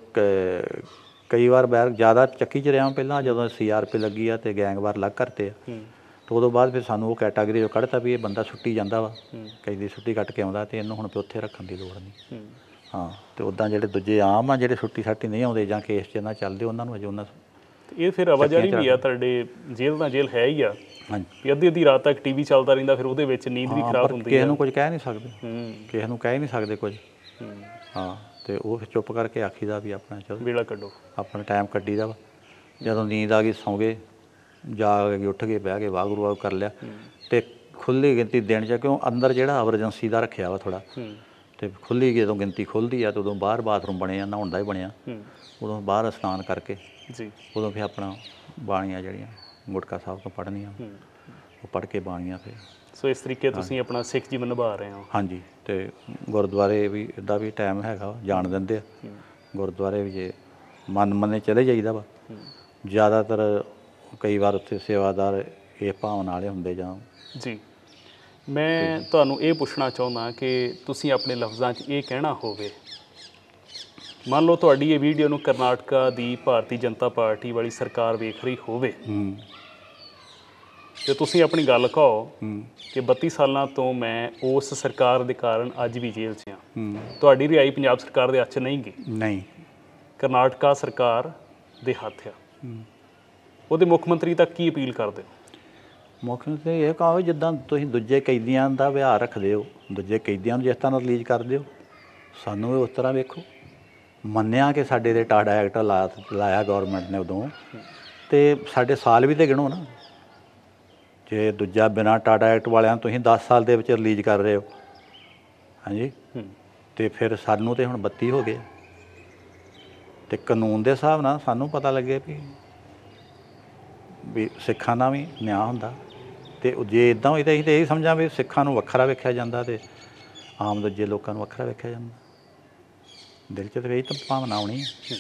ਕਈ ਵਾਰ ਬੈਰ ਜ਼ਿਆਦਾ ਚੱਕੀ 'ਚ ਰਿਹਾ ਪਹਿਲਾਂ, ਜਦੋਂ CRP ਲੱਗੀ ਆ ਤੇ ਗੈਂਗਵਾਰ ਲੱਗ ਕਰਤੇ ਆ, ਤੇ ਉਦੋਂ ਬਾਅਦ ਫਿਰ ਸਾਨੂੰ ਉਹ ਕੈਟਾਗਰੀ 'ਚੋਂ ਕੱਢਤਾ ਵੀ ਇਹ ਬੰਦਾ ਛੁੱਟੀ ਜਾਂਦਾ ਵਾ, ਕਈ ਦੀ ਛੁੱਟੀ ਕੱਟ ਕੇ ਆਉਂਦਾ ਤੇ ਇਹਨੂੰ ਹੁਣ ਉੱਥੇ ਰੱਖਣ ਦੀ ਲੋੜ ਨਹੀਂ। ਹਾਂ, ਤੇ ਉੱਦਾਂ ਜਿਹੜੇ ਦੂਜੇ ਆਮ ਆ ਜਿਹੜੇ ਛੁੱਟੀ ਛਾਟੀ ਨਹੀਂ ਆਉਂਦੇ ਜਾਂ ਕੇਸ 'ਚ ਨਾ ਚੱਲਦੇ, ਉਹਨਾਂ ਨੂੰ ਅਜੇ ਉਹਨਾਂ ਇਹ ਫਿਰ ਆਵਾਜਾਈ ਵੀ ਆ ਤੁਹਾਡੇ ਜੇਲ੍ਹ ਤਾਂ ਜੇਲ੍ਹ ਹੈ ਹੀ ਆ। ਹਾਂਜੀ, ਅੱਧੀ ਰਾਤ ਤੱਕ TV ਚੱਲਦਾ ਰਹਿੰਦਾ, ਫਿਰ ਉਹਦੇ ਵਿੱਚ ਨੀਂਦ ਵੀ ਖਰਾਬ ਹੁੰਦੀ ਹੈ। ਕਿਸੇ ਨੂੰ ਕੁਝ ਕਹਿ ਨਹੀਂ ਸਕਦੇ, ਕਿਸੇ ਨੂੰ ਕਹਿ ਹੀ ਨਹੀਂ ਸਕਦੇ ਕੁਝ। ਹਾਂ, ਤੇ ਉਹ ਫਿਰ ਚੁੱਪ ਕਰਕੇ ਆਖੀਦਾ ਵੀ ਆਪਣਾ ਚਲੋ ਵੇਲਾ ਕੱਢੋ, ਆਪਣਾ ਟਾਈਮ ਕੱਢੀਦਾ ਵਾ। ਜਦੋਂ ਨੀਂਦ ਆ ਗਈ ਸੌਂ ਗਏ, ਜਾਗ ਕੇ ਉੱਠ ਕੇ ਬਹਿ ਕੇ ਵਾਹਿਗੁਰੂ ਵਾਹਿਗੁਰੂ ਕਰ ਲਿਆ। ਤੇ ਖੁੱਲ੍ਹੀ ਗਿਣਤੀ ਦਿਨ 'ਚ, ਕਿਉਂ ਅੰਦਰ ਜਿਹੜਾ ਐਮਰਜੈਂਸੀ ਦਾ ਰੱਖਿਆ ਵਾ ਥੋੜ੍ਹਾ, ਤੇ ਖੁੱਲ੍ਹੀ ਜਦੋਂ ਗਿਣਤੀ ਖੁੱਲ੍ਹਦੀ ਆ ਤੇ ਉਦੋਂ ਬਾਹਰ ਬਾਥਰੂਮ ਬਣੇ ਆ, ਨਹਾਉਣ ਦਾ ਹੀ ਬਣਿਆ, ਉਦੋਂ ਬਾਹਰ ਇਸ਼ਨਾਨ ਕਰਕੇ ਜੀ ਉਦੋਂ ਫਿਰ ਆਪਣਾ ਬਾਣੀਆਂ ਜਿਹੜੀਆਂ ਗੁਟਕਾ ਸਾਹਿਬ ਤੋਂ ਪੜ੍ਹਨੀਆਂ, ਉਹ ਪੜ੍ਹ ਕੇ ਬਾਣੀਆਂ ਫਿਰ। ਸੋ ਇਸ ਤਰੀਕੇ ਤੁਸੀਂ ਆਪਣਾ ਸਿੱਖ ਜੀਵਨ ਨਿਭਾ ਰਹੇ ਹੋ? ਹਾਂਜੀ, ਤੇ ਗੁਰਦੁਆਰੇ ਵੀ ਇੱਦਾਂ ਵੀ ਟਾਈਮ ਹੈਗਾ, ਜਾਣ ਦਿੰਦੇ ਆ ਗੁਰਦੁਆਰੇ ਵੀ, ਜੇ ਮੰਨੇ ਚਲੇ ਜਾਈਦਾ ਵਾ। ਜ਼ਿਆਦਾਤਰ ਕਈ ਵਾਰ ਉੱਥੇ ਸੇਵਾਦਾਰ ਇਹ ਭਾਵਨਾ ਵਾਲੇ ਹੁੰਦੇ ਜਾਂ ਜੀ। ਮੈਂ ਤੁਹਾਨੂੰ ਇਹ ਪੁੱਛਣਾ ਚਾਹੁੰਦਾ ਕਿ ਤੁਸੀਂ ਆਪਣੇ ਲਫ਼ਜ਼ਾਂ 'ਚ ਇਹ ਕਹਿਣਾ ਹੋਵੇ, ਮੰਨ ਲਓ ਤੁਹਾਡੀ ਇਹ ਵੀਡੀਓ ਨੂੰ ਕਰਨਾਟਕਾ ਦੀ ਭਾਰਤੀ ਜਨਤਾ ਪਾਰਟੀ ਵਾਲੀ ਸਰਕਾਰ ਵੇਖ ਰਹੀ ਹੋਵੇ ਤੇ ਤੁਸੀਂ ਆਪਣੀ ਗੱਲ ਕਹੋ ਕਿ 32 ਸਾਲਾਂ ਤੋਂ ਮੈਂ ਉਸ ਸਰਕਾਰ ਦੇ ਕਾਰਨ ਅੱਜ ਵੀ ਜੇਲ੍ਹ 'ਚ ਹਾਂ, ਤੁਹਾਡੀ ਰਿਹਾਈ ਪੰਜਾਬ ਸਰਕਾਰ ਦੇ ਹੱਥ 'ਚ ਨਹੀਂ ਗਈ, ਨਹੀਂ, ਕਰਨਾਟਕਾ ਸਰਕਾਰ ਦੇ ਹੱਥ ਆ। ਉਹਦੇ ਮੁੱਖ ਮੰਤਰੀ ਤੱਕ ਕੀ ਅਪੀਲ ਕਰਦੇ ਹੋ? ਮੁੱਖ ਮੰਤਰੀ ਇਹ ਕਹੋ ਜਿੱਦਾਂ ਤੁਸੀਂ ਦੂਜੇ ਕੈਦੀਆਂ ਦਾ ਵਿਹਾਰ ਰੱਖਦੇ ਹੋ, ਦੂਜੇ ਕੈਦੀਆਂ ਨੂੰ ਜਿਸ ਤਰ੍ਹਾਂ ਰਿਲੀਜ਼ ਕਰਦੇ ਹੋ, ਸਾਨੂੰ ਵੀ ਉਸ ਤਰ੍ਹਾਂ ਵੇਖੋ। ਮੰਨਿਆ ਕਿ ਸਾਡੇ 'ਤੇ ਟਾਡਾ ਐਕਟ ਲਾਇਆ ਗੌਰਮੈਂਟ ਨੇ ਉਦੋਂ, ਤੇ ਸਾਡੇ ਸਾਲ ਵੀ ਤਾਂ ਗਿਣੋ ਨਾ। ਜੇ ਦੂਜਾ ਬਿਨਾਂ ਟਾਡਾ ਐਕਟ ਵਾਲਿਆਂ ਨੂੰ ਤੁਸੀਂ 10 ਸਾਲ ਦੇ ਵਿੱਚ ਰਿਲੀਜ਼ ਕਰ ਰਹੇ ਹੋ, ਹਾਂਜੀ, ਤੇ ਫਿਰ ਸਾਨੂੰ ਤਾਂ ਹੁਣ 32 ਹੋ ਗਏ। ਤੇ ਕਾਨੂੰਨ ਦੇ ਹਿਸਾਬ ਨਾਲ ਸਾਨੂੰ ਪਤਾ ਲੱਗੇ ਵੀ ਸਿੱਖਾਂ ਦਾ ਵੀ ਨਿਆਂ ਹੁੰਦਾ, ਤੇ ਜੇ ਇੱਦਾਂ ਹੋਈ ਤਾਂ ਅਸੀਂ ਤਾਂ ਇਹ ਸਮਝਾਂ ਵੀ ਸਿੱਖਾਂ ਨੂੰ ਵੱਖਰਾ ਵੇਖਿਆ ਜਾਂਦਾ ਤੇ ਆਮ ਦੂਜੇ ਲੋਕਾਂ ਨੂੰ ਵੱਖਰਾ ਵੇਖਿਆ ਜਾਂਦਾ। ਦਿਲ 'ਚ ਤਾਂ ਇਹ ਤਾਂ ਭਾਵਨਾ ਆਉਣੀ ਹੈ।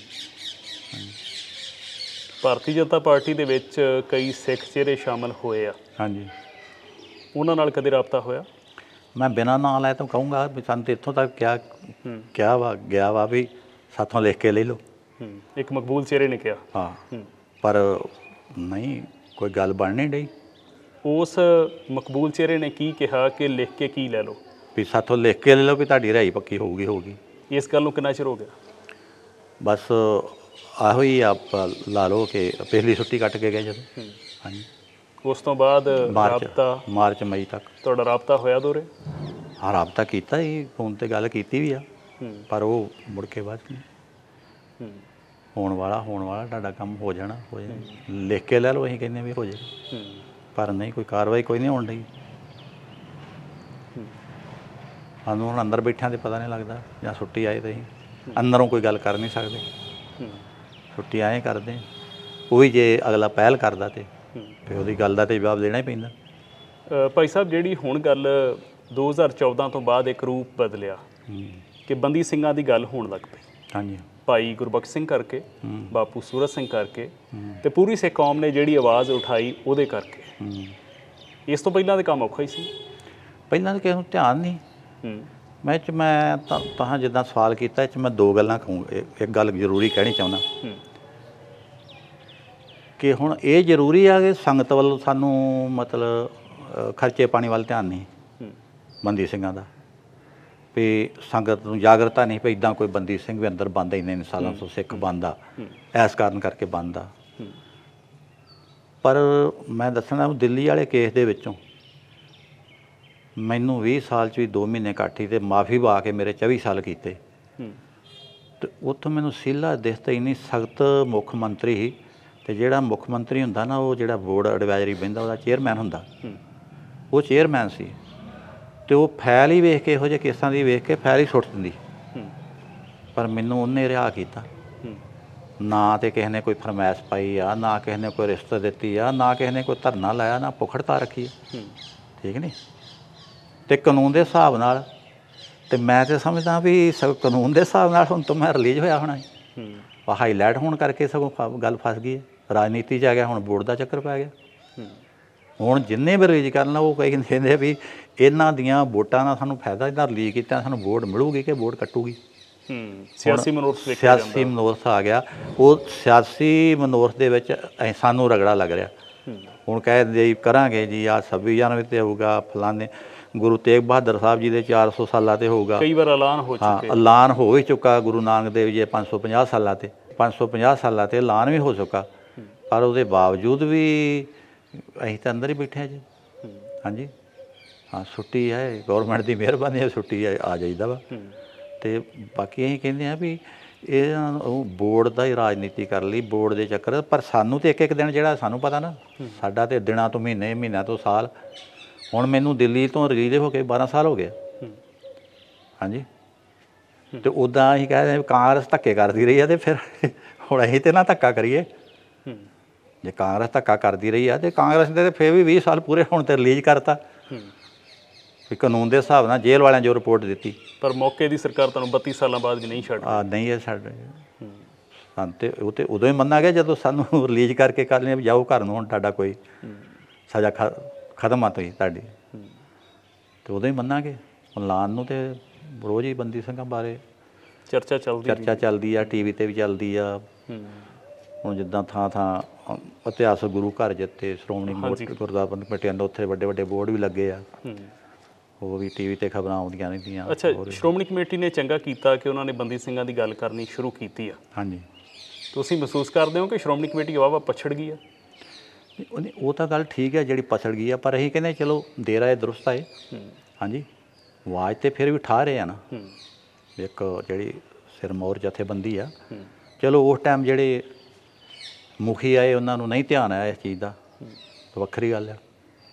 ਭਾਰਤੀ ਜਨਤਾ ਪਾਰਟੀ ਦੇ ਵਿੱਚ ਕਈ ਸਿੱਖ ਚਿਹਰੇ ਸ਼ਾਮਲ ਹੋਏ ਆ, ਹਾਂਜੀ, ਉਹਨਾਂ ਨਾਲ ਕਦੇ ਰਾਬਤਾ ਹੋਇਆ? ਮੈਂ ਬਿਨਾਂ ਨਾਂ ਲੈ ਤਾਂ ਕਹੂੰਗਾ ਵੀ ਸਾਨੂੰ ਤਾਂ ਇੱਥੋਂ ਤੱਕ ਕਿਹਾ ਵਾ ਗਿਆ ਵਾ ਵੀ ਸਾਥੋਂ ਲਿਖ ਕੇ ਲੈ ਲਓ। ਇੱਕ ਮਕਬੂਲ ਚਿਹਰੇ ਨੇ ਕਿਹਾ, ਹਾਂ, ਪਰ ਨਹੀਂ ਕੋਈ ਗੱਲ ਬਣ ਨਹੀਂ ਡਈ। ਉਸ ਮਕਬੂਲ ਚਿਹਰੇ ਨੇ ਕੀ ਕਿਹਾ ਕਿ ਲਿਖ ਕੇ ਕੀ ਲੈ ਲਓ? ਵੀ ਸਾਥੋਂ ਲਿਖ ਕੇ ਲੈ ਲਓ ਵੀ ਤੁਹਾਡੀ ਰਿਹਾਈ ਪੱਕੀ ਹੋਊਗੀ। ਇਸ ਗੱਲ ਨੂੰ ਕਿੰਨਾ ਚਿਰ ਹੋ ਗਿਆ? ਬਸ ਆਹੋ ਹੀ ਆਪ ਲਾ ਲਓ ਕਿ ਪਹਿਲੀ ਛੁੱਟੀ ਕੱਟ ਕੇ ਗਏ ਜਦੋਂ। ਹਾਂਜੀ, ਉਸ ਤੋਂ ਬਾਅਦ ਮਾਰਚ ਮਈ ਤੱਕ ਤੁਹਾਡਾ ਰਾਬਤਾ ਹੋਇਆ ਦੋਰੇ? ਹਾਂ, ਰਾਬਤਾ ਕੀਤਾ ਹੀ, ਫੋਨ 'ਤੇ ਗੱਲ ਕੀਤੀ ਵੀ ਆ, ਪਰ ਉਹ ਮੁੜ ਕੇ ਬਾਅਦ ਨਹੀਂ। ਹੋਣ ਵਾਲਾ ਤੁਹਾਡਾ ਕੰਮ ਹੋ ਜਾਣਾ, ਲਿਖ ਕੇ ਲੈ ਲਓ, ਅਸੀਂ ਕਹਿੰਦੇ ਵੀ ਹੋ ਜਾਏ, ਪਰ ਨਹੀਂ, ਕੋਈ ਕਾਰਵਾਈ ਕੋਈ ਨਹੀਂ ਹੋਣ ਡਈ। ਸਾਨੂੰ ਹੁਣ ਅੰਦਰ ਬੈਠਿਆਂ ਤੇ ਪਤਾ ਨਹੀਂ ਲੱਗਦਾ, ਜਾਂ ਛੁੱਟੀ ਆਏ ਤਾਂ ਅਸੀਂ ਅੰਦਰੋਂ ਕੋਈ ਗੱਲ ਕਰ ਨਹੀਂ ਸਕਦੇ, ਛੁੱਟੀ ਆਏ ਕਰਦੇ ਉਹ ਵੀ ਜੇ ਅਗਲਾ ਪਹਿਲ ਕਰਦਾ ਤੇ ਫਿਰ ਉਹਦੀ ਗੱਲ ਦਾ ਤੇ ਜਵਾਬ ਦੇਣਾ ਹੀ ਪੈਂਦਾ। ਭਾਈ ਸਾਹਿਬ, ਜਿਹੜੀ ਹੁਣ ਗੱਲ 2014 ਤੋਂ ਬਾਅਦ ਇੱਕ ਰੂਪ ਬਦਲਿਆ ਕਿ ਬੰਦੀ ਸਿੰਘਾਂ ਦੀ ਗੱਲ ਹੋਣ ਲੱਗ ਪਈ। ਹਾਂਜੀ। ਭਾਈ ਗੁਰਬਖਸ਼ ਸਿੰਘ ਕਰਕੇ, ਬਾਪੂ ਸੂਰਤ ਸਿੰਘ ਕਰਕੇ, ਤੇ ਪੂਰੀ ਸਿੱਖ ਕੌਮ ਨੇ ਜਿਹੜੀ ਆਵਾਜ਼ ਉਠਾਈ ਉਹਦੇ ਕਰਕੇ। ਇਸ ਤੋਂ ਪਹਿਲਾਂ ਦੇ ਕੰਮ ਔਖਾ ਹੀ ਸੀ। ਪਹਿਲਾਂ ਤਾਂ ਕਿਸੇ ਨੂੰ ਧਿਆਨ ਨਹੀਂ। ਮੈਂ ਤਾਂ ਜਿੱਦਾਂ ਸਵਾਲ ਕੀਤਾ ਇਹ 'ਚ ਮੈਂ ਦੋ ਗੱਲਾਂ ਕਹੂੰ। ਇੱਕ ਗੱਲ ਜ਼ਰੂਰੀ ਕਹਿਣੀ ਚਾਹੁੰਦਾ ਕਿ ਹੁਣ ਇਹ ਜ਼ਰੂਰੀ ਆ ਕਿ ਸੰਗਤ ਵੱਲੋਂ ਸਾਨੂੰ ਮਤਲਬ ਖਰਚੇ ਪਾਣੀ ਵੱਲ ਧਿਆਨ ਨਹੀਂ ਬੰਦੀ ਸਿੰਘਾਂ ਦਾ, ਵੀ ਸੰਗਤ ਨੂੰ ਜਾਗਰਤਾ ਨਹੀਂ ਵੀ ਇੱਦਾਂ ਕੋਈ ਬੰਦੀ ਸਿੰਘ ਵੀ ਅੰਦਰ ਬੰਦ ਇੰਨੇ ਸਾਲਾਂ ਤੋਂ ਸਿੱਖ ਬੰਦਾ ਇਸ ਕਾਰਨ ਕਰਕੇ ਬੰਦਾ। ਪਰ ਮੈਂ ਦੱਸਣਾ ਦਿੱਲੀ ਵਾਲੇ ਕੇਸ ਦੇ ਵਿੱਚੋਂ ਮੈਨੂੰ 20 ਸਾਲ 'ਚ ਵੀ 2 ਮਹੀਨੇ ਕਾਠੀ ਤੇ ਮਾਫੀ ਪਾ ਕੇ ਮੇਰੇ 24 ਸਾਲ ਕੀਤੇ। ਤੇ ਉੱਥੋਂ ਮੈਨੂੰ ਸੀਲਾ ਦਿਸਦਾ ਇੰਨੀ ਸਖਤ ਮੁੱਖ ਮੰਤਰੀ ਸੀ, ਤੇ ਜਿਹੜਾ ਮੁੱਖ ਮੰਤਰੀ ਹੁੰਦਾ ਨਾ ਉਹ ਜਿਹੜਾ ਬੋਰਡ ਐਡਵਾਈਜ਼ਰੀ ਬਹਿੰਦਾ ਉਹਦਾ ਚੇਅਰਮੈਨ ਹੁੰਦਾ, ਉਹ ਚੇਅਰਮੈਨ ਸੀ। ਤੇ ਉਹ ਫਾਈਲ ਹੀ ਵੇਖ ਕੇ ਇਹੋ ਜਿਹੇ ਕੇਸਾਂ ਦੀ ਵੇਖ ਕੇ ਫਾਈਲ ਹੀ ਸੁੱਟ ਦਿੰਦੀ। ਪਰ ਮੈਨੂੰ ਉਹਨੇ ਰਿਹਾ ਕੀਤਾ। ਨਾ ਤੇ ਕਿਸੇ ਨੇ ਕੋਈ ਫਰਮਾਇਸ਼ ਪਾਈ ਆ, ਨਾ ਕਿਸੇ ਨੇ ਕੋਈ ਰਿਸ਼ਤ ਦਿੱਤੀ ਆ, ਨਾ ਕਿਸੇ ਨੇ ਕੋਈ ਧਰਨਾ ਲਾਇਆ, ਨਾ ਪੁਖੜਤਾ ਰੱਖੀ ਆ। ਠੀਕ ਨਹੀਂ। ਤੇ ਕਾਨੂੰਨ ਦੇ ਹਿਸਾਬ ਨਾਲ ਤੇ ਮੈਂ ਤੇ ਸਮਝਦਾ ਵੀ ਕਾਨੂੰਨ ਦੇ ਹਿਸਾਬ ਨਾਲ ਹੁਣ ਤੋਂ ਮੈਂ ਰਿਲੀਜ਼ ਹੋਇਆ ਹੋਣਾ। ਹਾਈਲਾਈਟ ਹੋਣ ਕਰਕੇ ਸਗੋਂ ਗੱਲ ਫਸ ਗਈ ਹੈ, ਰਾਜਨੀਤੀ 'ਚ ਆ ਗਿਆ, ਹੁਣ ਵੋਟ ਦਾ ਚੱਕਰ ਪੈ ਗਿਆ। ਹੁਣ ਜਿੰਨੇ ਵੀ ਰਿਲੀਜ਼ ਕਰਨਾ ਉਹ ਕਈ ਕਹਿੰਦੇ ਵੀ ਇਹਨਾਂ ਦੀਆਂ ਵੋਟਾਂ ਨਾਲ ਸਾਨੂੰ ਫਾਇਦਾ, ਇਹਨਾਂ ਰਿਲੀਜ਼ ਕੀਤਾ ਸਾਨੂੰ ਵੋਟ ਮਿਲੂਗੀ ਕਿ ਵੋਟ ਕੱਟੂਗੀ। ਸਿਆਸੀ ਮਨੋਰਥ ਆ ਗਿਆ। ਉਹ ਸਿਆਸੀ ਮਨੋਰਥ ਦੇ ਵਿੱਚ ਸਾਨੂੰ ਰਗੜਾ ਲੱਗ ਰਿਹਾ। ਹੁਣ ਕਹਿ ਦੇ ਕਰਾਂਗੇ ਜੀ ਆਹ 26 ਜਨਵਰੀ 'ਤੇ ਹੋਊਗਾ, ਫਲਾਣੇ ਗੁਰੂ ਤੇਗ ਬਹਾਦਰ ਸਾਹਿਬ ਜੀ ਦੇ 400 ਸਾਲਾਂ 'ਤੇ ਹੋਊਗਾ। ਕਈ ਵਾਰ ਐਲਾਨ ਹੋ ਚੁੱਕਾ। ਐਲਾਨ ਹੋ ਹੀ ਚੁੱਕਾ। ਗੁਰੂ ਨਾਨਕ ਦੇਵ ਜੀ 550 ਸਾਲਾਂ 'ਤੇ 550 ਸਾਲਾਂ 'ਤੇ ਐਲਾਨ ਵੀ ਹੋ ਚੁੱਕਾ। ਪਰ ਉਹਦੇ ਬਾਵਜੂਦ ਵੀ ਅਸੀਂ ਤਾਂ ਅੰਦਰ ਹੀ ਬੈਠੇ ਹਾਂ ਜੀ। ਹਾਂਜੀ ਹਾਂ, ਛੁੱਟੀ ਹੈ, ਗੌਰਮੈਂਟ ਦੀ ਮਿਹਰਬਾਨੀ ਹੈ, ਛੁੱਟੀ ਆ ਜਾਈਦਾ ਵਾ। ਅਤੇ ਬਾਕੀ ਅਸੀਂ ਕਹਿੰਦੇ ਹਾਂ ਵੀ ਇਹ ਉਹ ਬੋਰਡ ਦਾ ਹੀ ਰਾਜਨੀਤੀ ਕਰ ਲਈ, ਬੋਰਡ ਦੇ ਚੱਕਰ। ਪਰ ਸਾਨੂੰ ਤਾਂ ਇੱਕ ਇੱਕ ਦਿਨ ਜਿਹੜਾ ਸਾਨੂੰ ਪਤਾ ਨਾ, ਸਾਡਾ ਤਾਂ ਦਿਨਾਂ ਤੋਂ ਮਹੀਨੇ, ਮਹੀਨਿਆਂ ਤੋਂ ਸਾਲ। ਹੁਣ ਮੈਨੂੰ ਦਿੱਲੀ ਤੋਂ ਰਿਲੀਜ਼ ਹੋ ਕੇ 12 ਸਾਲ ਹੋ ਗਏ। ਹਾਂਜੀ। ਅਤੇ ਉੱਦਾਂ ਅਸੀਂ ਕਹਿੰਦੇ ਕਾਂਗਰਸ ਧੱਕੇ ਕਰਦੀ ਰਹੀ ਆ, ਅਤੇ ਫਿਰ ਹੁਣ ਅਸੀਂ ਤਾਂ ਨਾ ਧੱਕਾ ਕਰੀਏ। ਜੇ ਕਾਂਗਰਸ ਧੱਕਾ ਕਰਦੀ ਰਹੀ ਆ, ਅਤੇ ਕਾਂਗਰਸ ਦੇ ਫਿਰ ਵੀ 20 ਸਾਲ ਪੂਰੇ ਹੋਣ 'ਤੇ ਰਿਲੀਜ਼ ਕਰਤਾ ਵੀ ਕਾਨੂੰਨ ਦੇ ਹਿਸਾਬ ਨਾਲ ਜੇਲ੍ਹ ਵਾਲਿਆਂ ਜੋ ਰਿਪੋਰਟ ਦਿੱਤੀ। ਪਰ ਮੌਕੇ ਦੀ ਸਰਕਾਰ ਤੁਹਾਨੂੰ 32 ਸਾਲਾਂ ਬਾਅਦ ਵੀ ਨਹੀਂ ਛੱਡ ਨਹੀਂ ਇਹ ਛੱਡ ਸਾਨੂੰ ਤਾਂ ਉਹ ਤਾਂ ਉਦੋਂ ਹੀ ਮੰਨਾਂਗੇ ਜਦੋਂ ਸਾਨੂੰ ਰਿਲੀਜ਼ ਕਰਕੇ ਕਰ ਲਿਆ ਵੀ ਜਾਓ ਘਰ ਨੂੰ, ਹੁਣ ਤੁਹਾਡਾ ਕੋਈ ਸਜ਼ਾ ਖਤਮ ਆ ਤੁਸੀਂ ਤੁਹਾਡੀ, ਅਤੇ ਉਦੋਂ ਹੀ ਮੰਨਾਂਗੇ। ਹੁਣ ਲਾਉਣ ਨੂੰ ਤਾਂ ਰੋਜ਼ ਹੀ ਬੰਦੀ ਸਿੰਘਾਂ ਬਾਰੇ ਚਰਚਾ ਚੱਲਦੀ ਆ, ਟੀ ਵੀ 'ਤੇ ਵੀ ਚੱਲਦੀ ਆ। ਹੁਣ ਜਿੱਦਾਂ ਥਾਂ ਥਾਂ ਇਤਿਹਾਸਕ ਗੁਰੂ ਘਰ ਜਿੱਥੇ ਸ਼੍ਰੋਮਣੀ ਗੁਰਦੁਆਰਾ ਕਮੇਟੀਆਂ ਦਾ ਉੱਥੇ ਵੱਡੇ ਵੱਡੇ ਬੋਰਡ ਵੀ ਲੱਗੇ ਆ, ਉਹ ਵੀ ਟੀ ਵੀ 'ਤੇ ਖਬਰਾਂ ਆਉਂਦੀਆਂ ਰਹਿੰਦੀਆਂ। ਅੱਛਾ, ਸ਼੍ਰੋਮਣੀ ਕਮੇਟੀ ਨੇ ਚੰਗਾ ਕੀਤਾ ਕਿ ਉਹਨਾਂ ਨੇ ਬੰਦੀ ਸਿੰਘਾਂ ਦੀ ਗੱਲ ਕਰਨੀ ਸ਼ੁਰੂ ਕੀਤੀ ਆ। ਹਾਂਜੀ। ਤੁਸੀਂ ਮਹਿਸੂਸ ਕਰਦੇ ਹੋ ਕਿ ਸ਼੍ਰੋਮਣੀ ਕਮੇਟੀ ਵਾਹਵਾ ਪਛੜ ਗਈ ਆ? ਉਹ ਤਾਂ ਗੱਲ ਠੀਕ ਹੈ ਜਿਹੜੀ ਪਛੜ ਗਈ ਆ, ਪਰ ਅਸੀਂ ਕਹਿੰਦੇ ਚਲੋ ਦੇਰ ਆਏ ਦਰੁਸਤ ਆਏ। ਹਾਂਜੀ, ਆਵਾਜ਼ ਤਾਂ ਫਿਰ ਵੀ ਠਾ ਰਹੇ ਆ ਨਾ। ਇੱਕ ਜਿਹੜੀ ਸਿਰਮੌਰ ਜਥੇਬੰਦੀ ਆ, ਚਲੋ ਉਸ ਟਾਈਮ ਜਿਹੜੇ ਮੁਖੀ ਆਏ ਉਹਨਾਂ ਨੂੰ ਨਹੀਂ ਧਿਆਨ ਆਇਆ ਇਸ ਚੀਜ਼ ਦਾ, ਵੱਖਰੀ ਗੱਲ ਆ।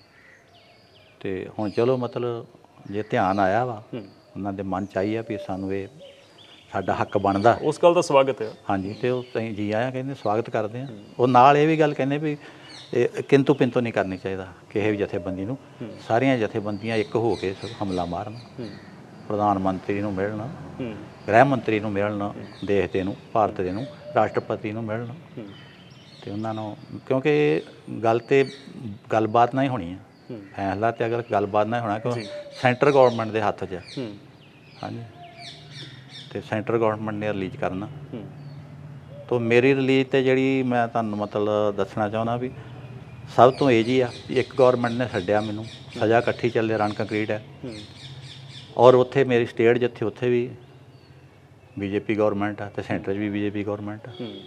ਅਤੇ ਹੁਣ ਚਲੋ ਮਤਲਬ ਜੇ ਧਿਆਨ ਆਇਆ ਵਾ, ਉਹਨਾਂ ਦੇ ਮਨ 'ਚ ਆਈ ਆ ਵੀ ਸਾਨੂੰ ਇਹ ਸਾਡਾ ਹੱਕ ਬਣਦਾ, ਉਸ ਗੱਲ ਦਾ ਸਵਾਗਤ ਹੈ। ਹਾਂਜੀ, ਅਤੇ ਉਹ ਅਸੀਂ ਜੀ ਆਇਆ ਕਹਿੰਦੇ ਸਵਾਗਤ ਕਰਦੇ ਹਾਂ। ਉਹ ਨਾਲ ਇਹ ਵੀ ਗੱਲ ਕਹਿੰਦੇ ਵੀ ਇਹ ਕਿੰਤੂ ਪਿੰਤੂ ਨਹੀਂ ਕਰਨੀ ਚਾਹੀਦਾ ਕਿਸੇ ਵੀ ਜਥੇਬੰਦੀ ਨੂੰ। ਸਾਰੀਆਂ ਜਥੇਬੰਦੀਆਂ ਇੱਕ ਹੋ ਕੇ ਹਮਲਾ ਮਾਰਨ, ਪ੍ਰਧਾਨ ਮੰਤਰੀ ਨੂੰ ਮਿਲਣ, ਗ੍ਰਹਿ ਮੰਤਰੀ ਨੂੰ ਮਿਲਣ, ਦੇਸ਼ ਦੇ ਨੂੰ, ਭਾਰਤ ਦੇ ਨੂੰ, ਰਾਸ਼ਟਰਪਤੀ ਨੂੰ ਮਿਲਣ, ਅਤੇ ਉਹਨਾਂ ਨੂੰ, ਕਿਉਂਕਿ ਗੱਲ ਤਾਂ ਗੱਲਬਾਤ ਨਾਲ ਹੀ ਹੋਣੀ ਆ। ਫੈਸਲਾ ਤਾਂ ਅਗਰ ਗੱਲਬਾਤ ਨਾਲ ਹੋਣਾ, ਕਿਉਂ ਸੈਂਟਰ ਗੌਰਮੈਂਟ ਦੇ ਹੱਥ 'ਚ। ਹਾਂਜੀ, ਅਤੇ ਸੈਂਟਰ ਗੌਰਮੈਂਟ ਨੇ ਰਿਲੀਜ਼ ਕਰਨਾ। ਤਾਂ ਮੇਰੀ ਰਿਲੀਜ਼ 'ਤੇ ਜਿਹੜੀ ਮੈਂ ਤੁਹਾਨੂੰ ਮਤਲਬ ਦੱਸਣਾ ਚਾਹੁੰਦਾ ਵੀ ਸਭ ਤੋਂ ਇਹ ਜੀ ਆ ਵੀ ਇੱਕ ਗੌਰਮੈਂਟ ਨੇ ਛੱਡਿਆ ਮੈਨੂੰ, ਸਜ਼ਾ ਇਕੱਠੀ ਚੱਲੇ, ਰਨ ਕੰਕਰੀਟ ਹੈ। ਔਰ ਉੱਥੇ ਮੇਰੀ ਸਟੇਟ ਜਿੱਥੇ ਉੱਥੇ ਵੀ ਬੀਜੇਪੀ ਗੌਰਮੈਂਟ ਆ, ਅਤੇ ਸੈਂਟਰ 'ਚ ਵੀ ਬੀਜੇਪੀ ਗੌਰਮੈਂਟ ਆ।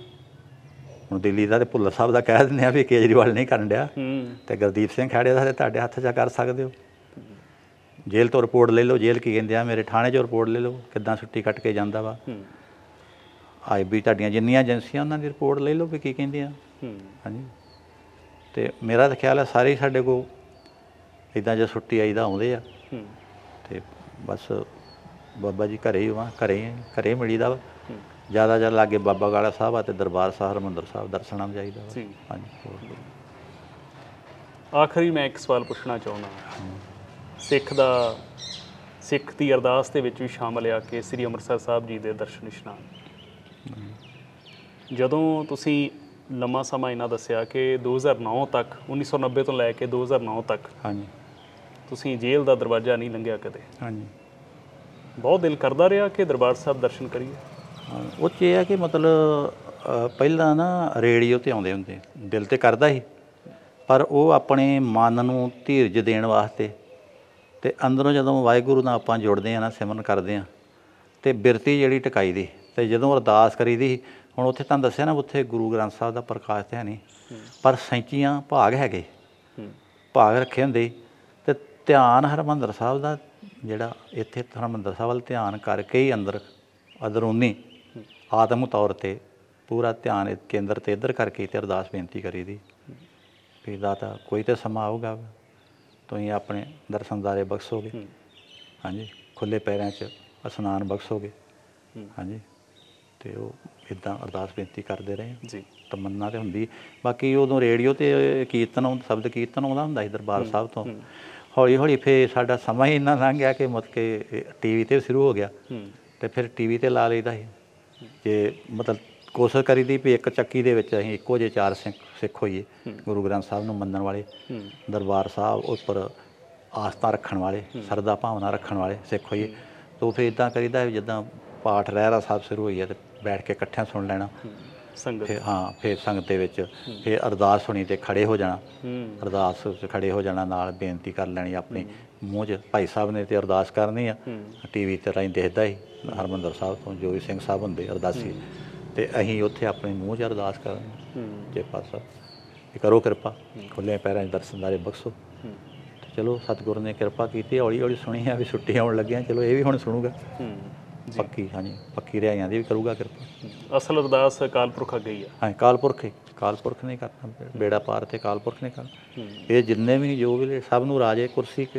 ਹੁਣ ਦਿੱਲੀ ਦਾ ਤਾਂ ਭੁੱਲਰ ਸਾਹਿਬ ਦਾ ਕਹਿ ਦਿੰਦੇ ਆ ਵੀ ਕੇਜਰੀਵਾਲ ਨਹੀਂ ਕਰਨ ਡਿਆ, ਅਤੇ ਗੁਰਦੀਪ ਸਿੰਘ ਖਹਿੜੇ ਦਾ ਤੁਹਾਡੇ ਹੱਥ 'ਚ ਕਰ ਸਕਦੇ ਹੋ। ਜੇਲ੍ਹ ਤੋਂ ਰਿਪੋਰਟ ਲੈ ਲਓ, ਜੇਲ੍ਹ ਕੀ ਕਹਿੰਦੇ ਆ, ਮੇਰੇ ਥਾਣੇ 'ਚੋਂ ਰਿਪੋਰਟ ਲੈ ਲਓ ਕਿੱਦਾਂ ਛੁੱਟੀ ਕੱਟ ਕੇ ਜਾਂਦਾ ਵਾ। IB ਤੁਹਾਡੀਆਂ ਜਿੰਨੀਆਂ ਏਜੰਸੀਆਂ ਉਹਨਾਂ ਦੀ ਰਿਪੋਰਟ ਲੈ ਲਓ ਵੀ ਕੀ ਕਹਿੰਦੇ ਆ। ਹਾਂਜੀ, ਅਤੇ ਮੇਰਾ ਤਾਂ ਖਿਆਲ ਹੈ ਸਾਰੇ ਹੀ ਸਾਡੇ ਕੋਲ ਇੱਦਾਂ ਜੇ ਛੁੱਟੀ ਆਈ ਦਾ ਆਉਂਦੇ ਆ, ਅਤੇ ਬਸ ਬਾਬਾ ਜੀ ਘਰੇ ਹੀ ਘਰੇ ਮਿਲੀ ਦਾ ਵਾ। ਜ਼ਿਆਦਾ ਲਾਗੇ ਬਾਬਾ ਗਾਲਾ ਸਾਹਿਬ ਆ ਅਤੇ ਦਰਬਾਰ ਸਾਹਿਬ ਹਰਿਮੰਦਰ ਸਾਹਿਬ ਦਰਸ਼ਨਾਂ ਨੂੰ ਜਾਈਦਾ ਵਾ। ਜੀ। ਹਾਂਜੀ ਹੋਰ ਕੋਈ। ਆਖਰੀ ਮੈਂ ਇੱਕ ਸਵਾਲ ਪੁੱਛਣਾ ਚਾਹੁੰਦਾ, ਸਿੱਖ ਦੀ ਅਰਦਾਸ ਦੇ ਵਿੱਚ ਵੀ ਸ਼ਾਮਲ ਆ ਕਿ ਸ੍ਰੀ ਅੰਮ੍ਰਿਤਸਰ ਸਾਹਿਬ ਜੀ ਦੇ ਦਰਸ਼ਨ ਇਸ਼ਨਾਨ। ਜਦੋਂ ਤੁਸੀਂ ਲੰਮਾ ਸਮਾਂ ਇਹਨਾਂ ਦੱਸਿਆ ਕਿ 2009 ਤੱਕ 1990 ਤੋਂ ਲੈ ਕੇ 2009 ਤੱਕ ਹਾਂਜੀ ਤੁਸੀਂ ਜੇਲ੍ਹ ਦਾ ਦਰਵਾਜ਼ਾ ਨਹੀਂ ਲੰਘਿਆ ਕਦੇ। ਹਾਂਜੀ ਬਹੁਤ ਦਿਲ ਕਰਦਾ ਰਿਹਾ ਕਿ ਦਰਬਾਰ ਸਾਹਿਬ ਦਰਸ਼ਨ ਕਰੀਏ। ਉਹ 'ਚ ਇਹ ਆ ਕਿ ਮਤਲਬ ਪਹਿਲਾਂ ਨਾ ਰੇਡੀਓ 'ਤੇ ਆਉਂਦੇ ਹੁੰਦੇ, ਦਿਲ ਤੇ ਕਰਦਾ ਸੀ, ਪਰ ਉਹ ਆਪਣੇ ਮਨ ਨੂੰ ਧੀਰਜ ਦੇਣ ਵਾਸਤੇ ਅਤੇ ਅੰਦਰੋਂ ਜਦੋਂ ਵਾਹਿਗੁਰੂ ਨਾਲ ਆਪਾਂ ਜੁੜਦੇ ਹਾਂ ਨਾ, ਸਿਮਰਨ ਕਰਦੇ ਹਾਂ ਅਤੇ ਬਿਰਤੀ ਜਿਹੜੀ ਟਿਕਾਈ ਦੀ, ਅਤੇ ਜਦੋਂ ਅਰਦਾਸ ਕਰੀਦੀ ਸੀ, ਹੁਣ ਉੱਥੇ ਤੁਹਾਨੂੰ ਦੱਸਿਆ ਨਾ, ਉੱਥੇ ਗੁਰੂ ਗ੍ਰੰਥ ਸਾਹਿਬ ਦਾ ਪ੍ਰਕਾਸ਼ ਤਾਂ ਹੈ ਨਹੀਂ, ਪਰ ਸੈਂਚੀਆਂ ਭਾਗ ਹੈਗੇ, ਭਾਗ ਰੱਖੇ ਹੁੰਦੇ, ਅਤੇ ਧਿਆਨ ਹਰਿਮੰਦਰ ਸਾਹਿਬ ਦਾ ਜਿਹੜਾ ਇੱਥੇ ਹਰਿਮੰਦਰ ਸਾਹਿਬ ਵੱਲ ਧਿਆਨ ਕਰਕੇ ਹੀ ਅੰਦਰੂਨੀ ਆਤਮਿਕ ਤੌਰ 'ਤੇ ਪੂਰਾ ਧਿਆਨ ਕੇਂਦਰ 'ਤੇ ਇੱਧਰ ਕਰਕੇ ਅਤੇ ਅਰਦਾਸ ਬੇਨਤੀ ਕਰੀ ਦੀ ਵੀ ਦਾਤਾ ਕੋਈ ਤਾਂ ਸਮਾਂ ਆਊਗਾ ਤੁਸੀਂ ਆਪਣੇ ਦਰਸ਼ਨਦਾਰੇ ਬਖਸ਼ੋਗੇ, ਹਾਂਜੀ, ਖੁੱਲ੍ਹੇ ਪੈਰਾਂ 'ਚ ਇਸ਼ਨਾਨ ਬਖਸ਼ੋਗੇ, ਹਾਂਜੀ, ਅਤੇ ਉਹ ਇੱਦਾਂ ਅਰਦਾਸ ਬੇਨਤੀ ਕਰਦੇ ਰਹੇ ਜੀ। ਤਮੰਨਾ ਤਾਂ ਹੁੰਦੀ। ਬਾਕੀ ਉਦੋਂ ਰੇਡੀਓ 'ਤੇ ਕੀਰਤਨ ਸ਼ਬਦ ਕੀਰਤਨ ਆਉਂਦਾ ਹੁੰਦਾ ਸੀ ਦਰਬਾਰ ਸਾਹਿਬ ਤੋਂ। ਹੌਲੀ ਹੌਲੀ ਫਿਰ ਸਾਡਾ ਸਮਾਂ ਹੀ ਇੰਨਾ ਲੰਘ ਗਿਆ ਕਿ ਮਤਲਬ ਕਿ ਟੀ ਵੀ 'ਤੇ ਸ਼ੁਰੂ ਹੋ ਗਿਆ, ਅਤੇ ਫਿਰ ਟੀ ਵੀ 'ਤੇ ਲਾ ਲਈਦਾ ਸੀ। ਜੇ ਮਤਲਬ ਕੋਸ਼ਿਸ਼ ਕਰੀਦੀ ਵੀ ਇੱਕ ਚੱਕੀ ਦੇ ਵਿੱਚ ਅਸੀਂ ਇੱਕੋ ਜਿਹੇ 4 ਸਿੱਖ ਹੋਈਏ, ਗੁਰੂ ਗ੍ਰੰਥ ਸਾਹਿਬ ਨੂੰ ਮੰਨਣ ਵਾਲੇ, ਦਰਬਾਰ ਸਾਹਿਬ ਉੱਪਰ ਆਸਥਾ ਰੱਖਣ ਵਾਲੇ, ਸ਼ਰਧਾ ਭਾਵਨਾ ਰੱਖਣ ਵਾਲੇ ਸਿੱਖ ਹੋਈਏ। ਤਾਂ ਫਿਰ ਇੱਦਾਂ ਕਰੀਦਾ ਜਿੱਦਾਂ ਪਾਠ ਰਹਿਰਾਸ ਸਾਹਿਬ ਸ਼ੁਰੂ ਹੋਈ ਹੈ, ਅਤੇ ਬੈਠ ਕੇ ਇਕੱਠਿਆਂ ਸੁਣ ਲੈਣਾ ਸੰਗਤ। ਫਿਰ ਫਿਰ ਸੰਗਤ ਦੇ ਵਿੱਚ ਫਿਰ ਅਰਦਾਸ ਹੋਣੀ ਅਤੇ ਖੜ੍ਹੇ ਹੋ ਜਾਣਾ, ਅਰਦਾਸ 'ਚ ਖੜ੍ਹੇ ਹੋ ਜਾਣਾ, ਨਾਲ ਬੇਨਤੀ ਕਰ ਲੈਣੀ ਆਪਣੀ ਮੂੰਹ 'ਚ। ਭਾਈ ਸਾਹਿਬ ਨੇ ਤਾਂ ਅਰਦਾਸ ਕਰਨੀ ਆ, ਟੀ ਵੀ 'ਤੇ ਰਾਹੀਂ ਦਿਖਦਾ ਸੀ ਹਰਿਮੰਦਰ ਸਾਹਿਬ ਤੋਂ ਜੋਗੀ ਸਿੰਘ ਸਾਹਿਬ ਹੁੰਦੇ ਅਰਦਾਸੀ, ਅਤੇ ਅਸੀਂ ਉੱਥੇ ਆਪਣੇ ਮੂੰਹ 'ਚ ਅਰਦਾਸ ਕਰਨੀ, ਚੇਪਾ ਸਾਹਿਬ ਵੀ ਕਰੋ ਕਿਰਪਾ, ਖੁੱਲ੍ਹੇ ਪੈਰਾਂ 'ਚ ਦਰਸ਼ਨਦਾਰੇ ਬਖਸ਼ੋ। ਚਲੋ ਸਤਿਗੁਰੂ ਨੇ ਕਿਰਪਾ ਕੀਤੀ, ਹੌਲੀ ਹੌਲੀ ਸੁਣੀ ਆ ਵੀ ਛੁੱਟੀਆਂ ਆਉਣ ਲੱਗੀਆਂ, ਚਲੋ ਇਹ ਵੀ ਹੁਣ ਸੁਣੂਗਾ ਪੱਕੀ, ਹਾਂਜੀ, ਪੱਕੀ ਰਿਆਈਆਂ ਦੀ ਵੀ ਕਰੂਗਾ ਕਿਰਪਾ। ਅਸਲ ਅਰਦਾਸ ਅਕਾਲ ਪੁਰਖ ਅੱਗੇ ਹੀ ਆ। ਹਾਂ, ਕਾਲ ਪੁਰਖ ਨੇ ਕਰਨਾ ਬੇੜਾ ਪਾਰ, ਤੇ ਕਾਲ ਪੁਰਖ ਨੇ ਕਰਨਾ। ਇਹ ਜਿੰਨੇ ਵੀ ਜੋ ਵੀ ਸਭ ਨੂੰ ਰਾਜੇ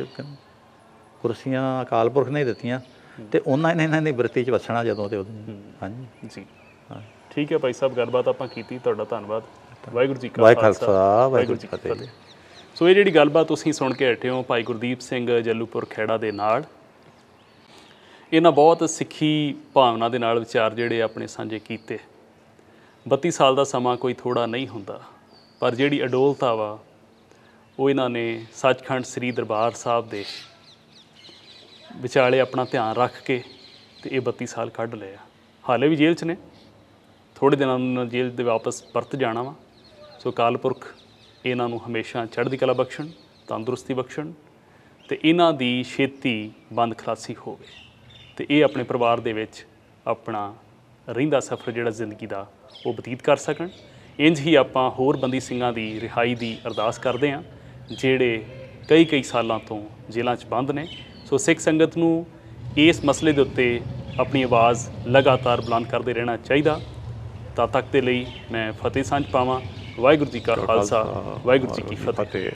ਕੁਰਸੀਆਂ ਅਕਾਲ ਪੁਰਖ ਨੇ ਦਿੱਤੀਆਂ, ਅਤੇ ਉਹਨਾਂ ਨੇ ਇਹਨਾਂ ਦੀ ਬਿਰਤੀ 'ਚ ਵਸਣਾ ਜਦੋਂ ਤੇ ਉਦੋਂ। ਹਾਂਜੀ ਜੀ, ਹਾਂ, ਠੀਕ ਹੈ ਭਾਈ ਸਾਹਿਬ, ਗੱਲਬਾਤ ਆਪਾਂ ਕੀਤੀ, ਤੁਹਾਡਾ ਧੰਨਵਾਦ। ਵਾਹਿਗੁਰੂ ਜੀ ਕਾ ਖਾਲਸਾ, ਵਾਹਿਗੁਰੂ ਜੀ ਕੀ ਫਤਿਹ। ਸੋ ਇਹ ਜਿਹੜੀ ਗੱਲਬਾਤ ਤੁਸੀਂ ਸੁਣ ਕੇ ਹਟੇ ਹੋ ਭਾਈ ਗੁਰਦੀਪ ਸਿੰਘ ਜੱਲੂਪੁਰ ਖੈੜਾ ਦੇ ਨਾਲ, ਇਹਨਾਂ ਬਹੁਤ ਸਿੱਖੀ ਭਾਵਨਾ ਦੇ ਨਾਲ ਵਿਚਾਰ ਜਿਹੜੇ ਆਪਣੇ ਸਾਂਝੇ ਕੀਤੇ। 32 ਸਾਲ ਦਾ ਸਮਾਂ ਕੋਈ ਥੋੜ੍ਹਾ ਨਹੀਂ ਹੁੰਦਾ, ਪਰ ਜਿਹੜੀ ਅਡੋਲਤਾ ਵਾ ਉਹ ਇਹਨਾਂ ਨੇ ਸੱਚਖੰਡ ਸ੍ਰੀ ਦਰਬਾਰ ਸਾਹਿਬ ਦੇ ਵਿਚਾਲੇ ਆਪਣਾ ਧਿਆਨ ਰੱਖ ਕੇ ਤੇ ਇਹ 32 ਸਾਲ ਕੱਢ ਲਏ ਆ। ਹਾਲੇ ਵੀ ਜੇਲ੍ਹ 'ਚ ਨੇ, ਥੋੜ੍ਹੇ ਦਿਨਾਂ ਨੂੰ ਜੇਲ੍ਹ ਦੇ ਵਾਪਸ ਪਰਤ ਜਾਣਾ ਵਾ। ਸੋ ਅਕਾਲ ਪੁਰਖ ਇਹਨਾਂ ਨੂੰ ਹਮੇਸ਼ਾ ਚੜ੍ਹਦੀ ਕਲਾ ਬਖਸ਼ਣ, ਤੰਦਰੁਸਤੀ ਬਖਸ਼ਣ, ਅਤੇ ਇਹਨਾਂ ਦੀ ਛੇਤੀ ਬੰਦ ਖਲਾਸੀ ਹੋਵੇ, ਅਤੇ ਇਹ ਆਪਣੇ ਪਰਿਵਾਰ ਦੇ ਵਿੱਚ ਆਪਣਾ ਰਹਿੰਦਾ ਸਫ਼ਰ ਜਿਹੜਾ ਜ਼ਿੰਦਗੀ ਦਾ ਉਹ ਬਤੀਤ ਕਰ ਸਕਣ। ਇੰਝ ਹੀ ਆਪਾਂ ਹੋਰ ਬੰਦੀ ਸਿੰਘਾਂ ਦੀ ਰਿਹਾਈ ਦੀ ਅਰਦਾਸ ਕਰਦੇ ਹਾਂ ਜਿਹੜੇ ਕਈ ਸਾਲਾਂ ਤੋਂ ਜੇਲ੍ਹਾਂ 'ਚ ਬੰਦ ਨੇ। ਸੋ ਸਿੱਖ ਸੰਗਤ ਨੂੰ ਇਸ ਮਸਲੇ ਦੇ ਉੱਤੇ ਆਪਣੀ ਆਵਾਜ਼ ਲਗਾਤਾਰ ਬੁਲੰਦ ਕਰਦੇ ਰਹਿਣਾ ਚਾਹੀਦਾ। ਤਦ ਤੱਕ ਦੇ ਲਈ ਮੈਂ ਫਤਿਹ ਸਾਂਝ ਪਾਵਾਂ। ਵਾਹਿਗੁਰੂ ਜੀ ਕਾ ਖਾਲਸਾ, ਵਾਹਿਗੁਰੂ ਜੀ ਕੀ ਫਤਿਹ।